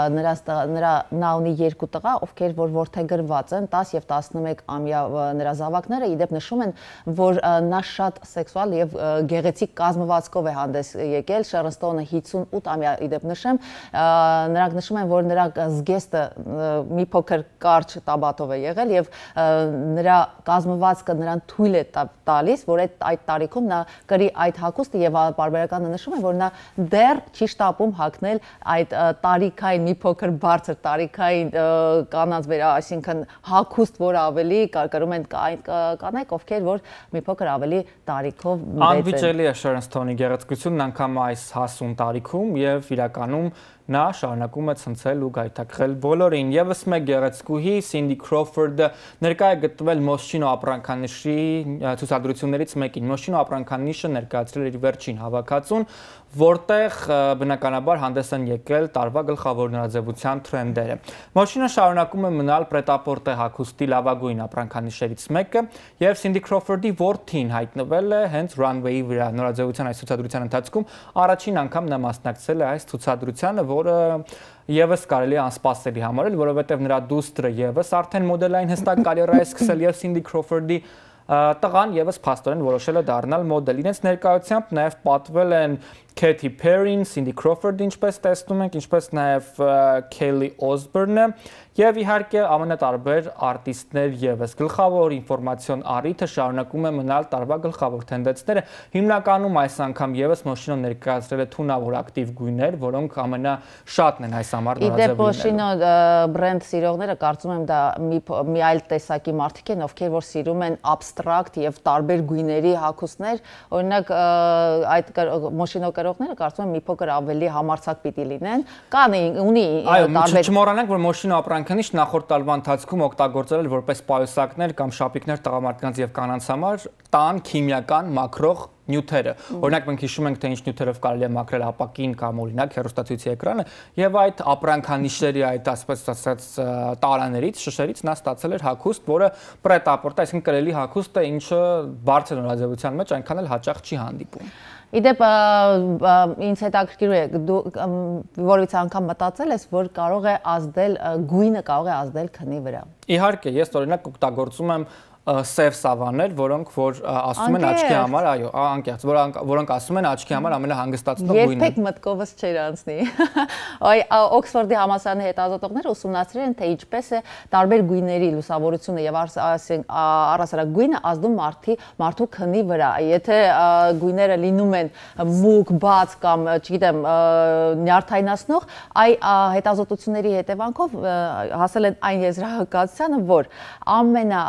նրա նա ունի երկու տղա, ովքեր որ որդեգրված են, տաս եւ տասնմեկ ամյա նրա զավակները իդեպ նշում են, որ նա շատ սեքսուալ եւ գեղեցիկ կազմվածքով է հանդես եկել, Շերոն Ստոունը հիսունութ ամյա իդեպ նշեմ, նրանք նշում են, որ նրա զգեստը մի փոքր կարճ տաբատով է եղել եւ նրա կազմվածքը նրան նրան թույլ է տալիս, որ այդ այդ տարիքում նա կրի այդ հագուստը եւ բարբերականը նշում է, որ նա դեռ չի շտապում հագնել այդ տարիքային մի փոքր բարձր տարիքային կանանց վրա, այսինքն հագուստ, որ ավելի կրում են կանայք, ովքեր որ մի փոքր ավելի տարիքով մեծ են։ Անվիճելի է Sharon Stone-ի գեղեցկությունն անգամ այս հասուն տարիքում եւ իրականում նա շարունակում է ցնցել ու գայթակղել բոլորին։ Եվս մեկ գեղեցկուհի Cindy Crawford-ը ներկա է գտնվել Մոսչինո ապրանքանիշի ցուցադրություններից մեկին։ Մոսչինո ապրանքանիշը ներկայացրել իր վերջին հավաքածուն, որտեղ բնականաբար հանդես են եկել տարվա գլխավոր նորաձևության թրենդերը։ Մոսչինը շարունակում է մնալ պրետապորտե հագուստի լավագույն ապրանքանիշերից մեկը, եւ Cindy Crawford-ի որդին հայտնվել է հենց runway-ի վրա նորաձևության այս ցուցադրության ընթացքում առաջին անգամ նա մասնակցել է այս ցուցադրությանը, որը եւս կարելի է անսպասելի համարել, որովհետեւ նրա դուստրը եւս արդեն մոդելային հստակ կարիերա է սկսել եւ Cindy Crawford-ի տղան եւս փաստորեն որոշել է դառնալ մոդել։ Իրենց ներկայությամբ նաեւ պատվել են Katy Perry-ն, Cindy Crawford-ը, ինչպես տեսնում ենք, ինչպես նաեւ Kelly Osbourne-ը եւ իհարկե ամենատարբեր արտիստներ եւս։ Գլխավոր ինֆորմացիոն առիթը շարունակում է մնալ տարվա գլխավոր տենդենսները։ Հիմնականում այս անգամ եւս Մոսչինոն ներկայացրել է թունավոր ակտիվ գույներ, որոնք ամենաշատն են այս համար նորաձև գույները։ Իդեպ Մոսչինո բրենդ սիրողները կարծում եմ դա մի մի այլ տեսակի մարդիկ են, ովքեր որ սիրում են abstract եւ տարբեր գույների հագուստներ, օրինակ այդ Մոսչինո կրողները կարծում եմ մի փոքր ավելի համարձակ պիտի լինեն, կան ունի տարբեր։ Այո, չմոռանանք, որ Մոսչինո ապրանքանիշ նախորդ տարվա ընթացքում օգտագործել էր որպես պայուսակներ կամ շապիկներ տղամարդկանց եւ կանանց համար տան քիմիական մաքրող նյութերը։ Օրինակ մենք հիշում ենք, թե ինչ նյութերով կարելի է մաքրել ապակին կամ օրինակ հեռուստացույցի էկրանը, եւ այդ ապրանքանիշերի այդ ասպես ասած տարաներից, շշերից նա ստացել էր հագուստ, որը պրետապորտ, այսինքն կրելի հագուստ է, ինչը բարձր նորաձևության մեջ այնքան էլ հաճախ չի հանդիպում։ Իդեպ ինձ հետաքրքիր է, դու որից անգամ մտածել ես, որ կարող է ազդել գույնը կարող է ազդել քնի վրա։ Իհարկե, ես օրինակ օգտագործում եմ սև սավաններ, որոնք որ ասում են աչքի համար, այո, անկեղծ, որոնք ասում են աչքի համար ամենահանգստացնող գույնը։ Երբեք մտքովս չէր անցնի։ Այ Օքսֆորդի համալսարանի հետազոտողները ուսումնասիրել են, թե ինչպես է տարբեր գույների լուսավորությունը եւ առասարակ գույնը ազդում մարդի մարդու քնի վրա։ Եթե գույները լինում են մուգ, բաց կամ, չգիտեմ, նյարդայնացնող, այ հետազոտությունների հետևանքով հասել են այն եզրահանգացությանը, որ ամենա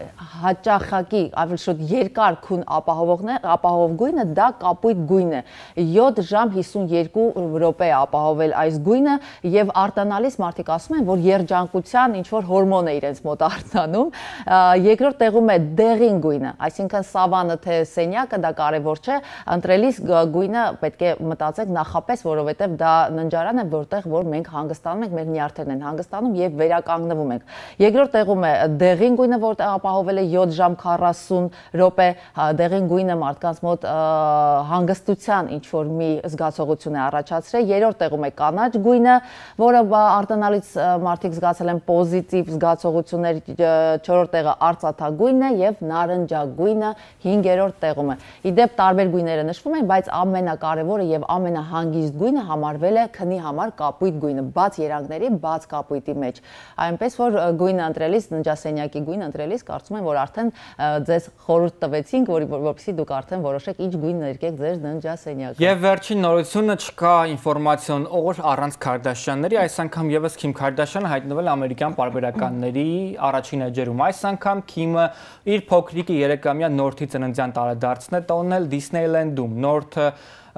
հաճախակի ավելի շուտ երկար քուն ապահովողներ ապահով գույնը դա կապույտ գույն է յոթ ժամ հիսունյոթ րոպե ապահովել այս գույնը եւ արտանալիս մարդիկ ասում են որ երջանկության ինչ որ հորմոն է իրենց մոտ արտանում երկրորդ տեղում է դեղին գույնը այսինքն սավանը թե սենյակը դա կարեւոր չէ ընտրելիս գույնը պետք է մտածեք նախապես որովհետեւ դա ննջարան է որտեղ որ մենք հանգստանում ենք մեր նյարդերն են հանգստանում եւ վերականգնվում ենք երկրորդ տեղում է դեղին գույնը որտեղ ապահովել է յոթ ժամ քառասուն րոպե դեղին գույնը մարդկանց մոտ հանգստության ինչ որ մի զգացողություն է առաջացրել երրորդ տեղում է կանաչ գույնը որը արտանալից մարդիկ զգացել են պոզիտիվ զգացողություններ չորրորդ տեղը արծաթագույնն է եւ նարնջագույնը հինգերորդ տեղում է իդեպ տարբեր գույները նշվում են բայց ամենակարևորը եւ ամենահանգիստ գույնը համարվել է քնի համար կապույտ գույնը բաց երանգների բաց կապույտի մեջ այնպես որ գույնը ընտրելիս ննջասենյակի գույնը ընտրելիս կարծում եմ որ արդեն ձեզ խորհուրդ տվեցինք, որ որպեսզի դուք արդեն որոշեք ինչ գույն ներկեք ձեր ննջասենյակը։ Եվ վերջին նորությունը չկա ինֆորմացիոն օր առանց Քարդաշյանների, այս անգամ եւս Քիմ Քարդաշյանը հայտնվել ամերիկյան պարբերականների առաջին էջերում։ Այս անգամ Քիմը իր փոքրիկի երեքամյա նորթի ծննդյան տարեդարձն է տոնել Դիսնեյլենդում։ Նորթը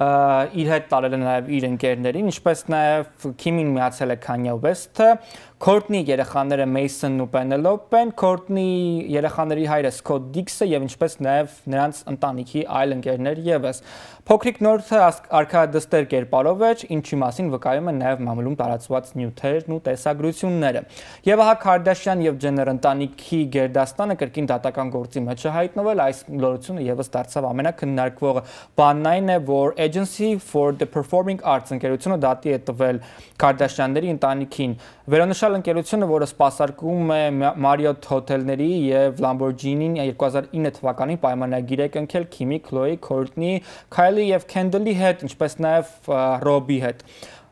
իր հետ տարել է նաև իր ընկերներին, ինչպես նաև Քիմին միացել է Քանյե Ուեսթը, Քորտնի երեխաները Մեյսոնն ու Պենելոպեն, Քորտնի երեխաների հայրը Սքոթ Դիքսը եւ ինչպես նաև նրանց ընտանիքի այլ ընկերներ եւս։ Փոքրիկ նորթը արքայադստեր կերպարով էր, ինչի մասին վկայում են նաև մամուլում տարածված նյութերն ու տեսագրությունները։ Եվ ահա Քարդաշյան եւ Ջեններ ընտանիքի գերդաստանը կրկին դատական գործի մեջ է հայտնվել, այս լորությունը եւս դարձավ ամենակննարկվողը։ Բանն այն է, որ Agency for the Performing Arts ընկերությունը դատի է տվել Քարդաշյանների ընտանիքին։ Վերոնշյալ ընկերությունը, որը սպասարկում է Marriott հոթելների եւ Lamborghini-ին երկու հազար ինը թվականին պայմանագիր է կնքել Քիմի, Քլոյի, Քորտնի, Քայլի եւ Քենդլի հետ, ինչպես նաեւ Ռոբի հետ։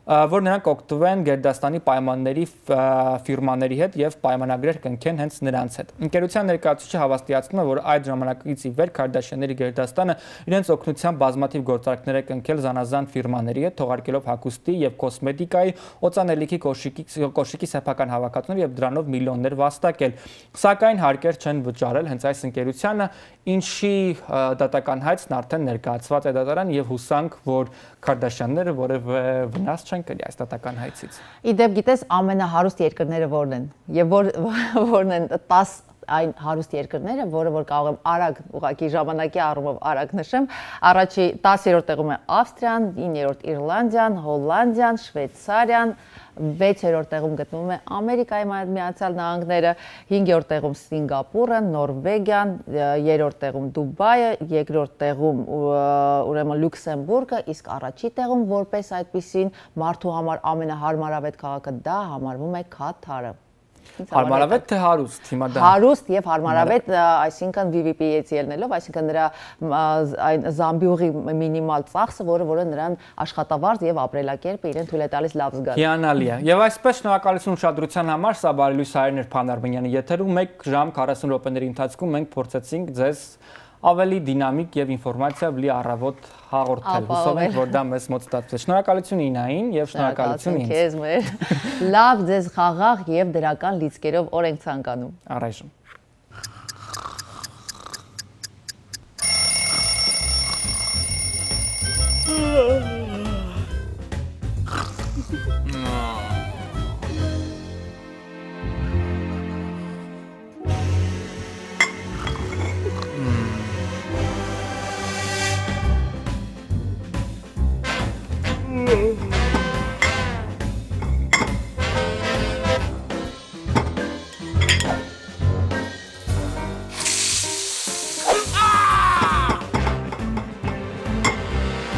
որ նրանք օգտվեն Գերդաստանի պայմանների ֆիրմաների հետ եւ պայմանագրեր կնքեն հենց նրանց հետ։ Ընկերության ներկայացուցիչը հավաստիացնում է, որ այդ ժամանակից ի վեր Քարդաշյանների Գերդաստանը իրենց օգնությամբ բազմաթիվ գործարքներ է կնքել զանազան ֆիրմաների հետ, թողարկելով հագուստի եւ կոսմետիկայի, օծանելիքի, կոշիկի, կոշիկի սեփական հավաքածուներ եւ դրանով միլիոններ վաստակել։ Սակայն հարկեր չեն վճարել հենց այս ընկերությանը, ինչի դատական հայցն արդեն ներկայացված է դատարան եւ հուսանք, որ Քարդաշյանները որևէ վնաս չեն կրի այս դատական հայցից։ Իդեպ գիտես ամենահարուստ երկրները որն են եւ որ որն են տաս այն հարուստ երկրները, որը որ կարող եմ արագ ուղղակի ժամանակի առումով արագ նշեմ, առաջի տասերորդ տեղում է Ավստրիան, իններորդ Իռլանդիան, Հոլանդիան, Շվեյցարիան, վեցերորդ տեղում գտնվում է Ամերիկայի Միացյալ Նահանգները, հինգերորդ տեղում Սինգապուրը, Նորվեգիան, երրորդ տեղում Դուբայը, երկրորդ տեղում ուրեմն Լյուքսեմբուրգը, իսկ առաջի տեղում որպես այդպիսին մարդու համար ամենահարմարավետ քաղաքը դա համարվում է Քաթարը։ Հարմարավետ թե հարուստ, հիմա դա։ Հարուստ եւ հարմարավետ, այսինքն V V P-ից ելնելով, այսինքն նրա այն զամբյուղի մինիմալ ծախսը, որը որը նրան աշխատավարձ եւ ապրելակերպը իրեն թույլ է տալիս լավ զգալ։ Հիանալի է։ Եվ այսպես շնորհակալություն ուշադրության համար, սա Բարելույս Հայերն էր Փան Արմենյանի եթերում, մեկ ժամ քառասուն րոպեների ընթացքում մենք փորձեցինք ձեզ ավելի դինամիկ եւ ինֆորմացիա լի առավոտ հաղորդել։ Հուսով ենք, որ դա մեզ մոտ ստացվեց։ Շնորհակալություն Ինային եւ շնորհակալություն ինձ։ Քեզ մեր լավ ձեզ խաղաղ եւ դրական լիցքերով օր ենք ցանկանում։ Առայժմ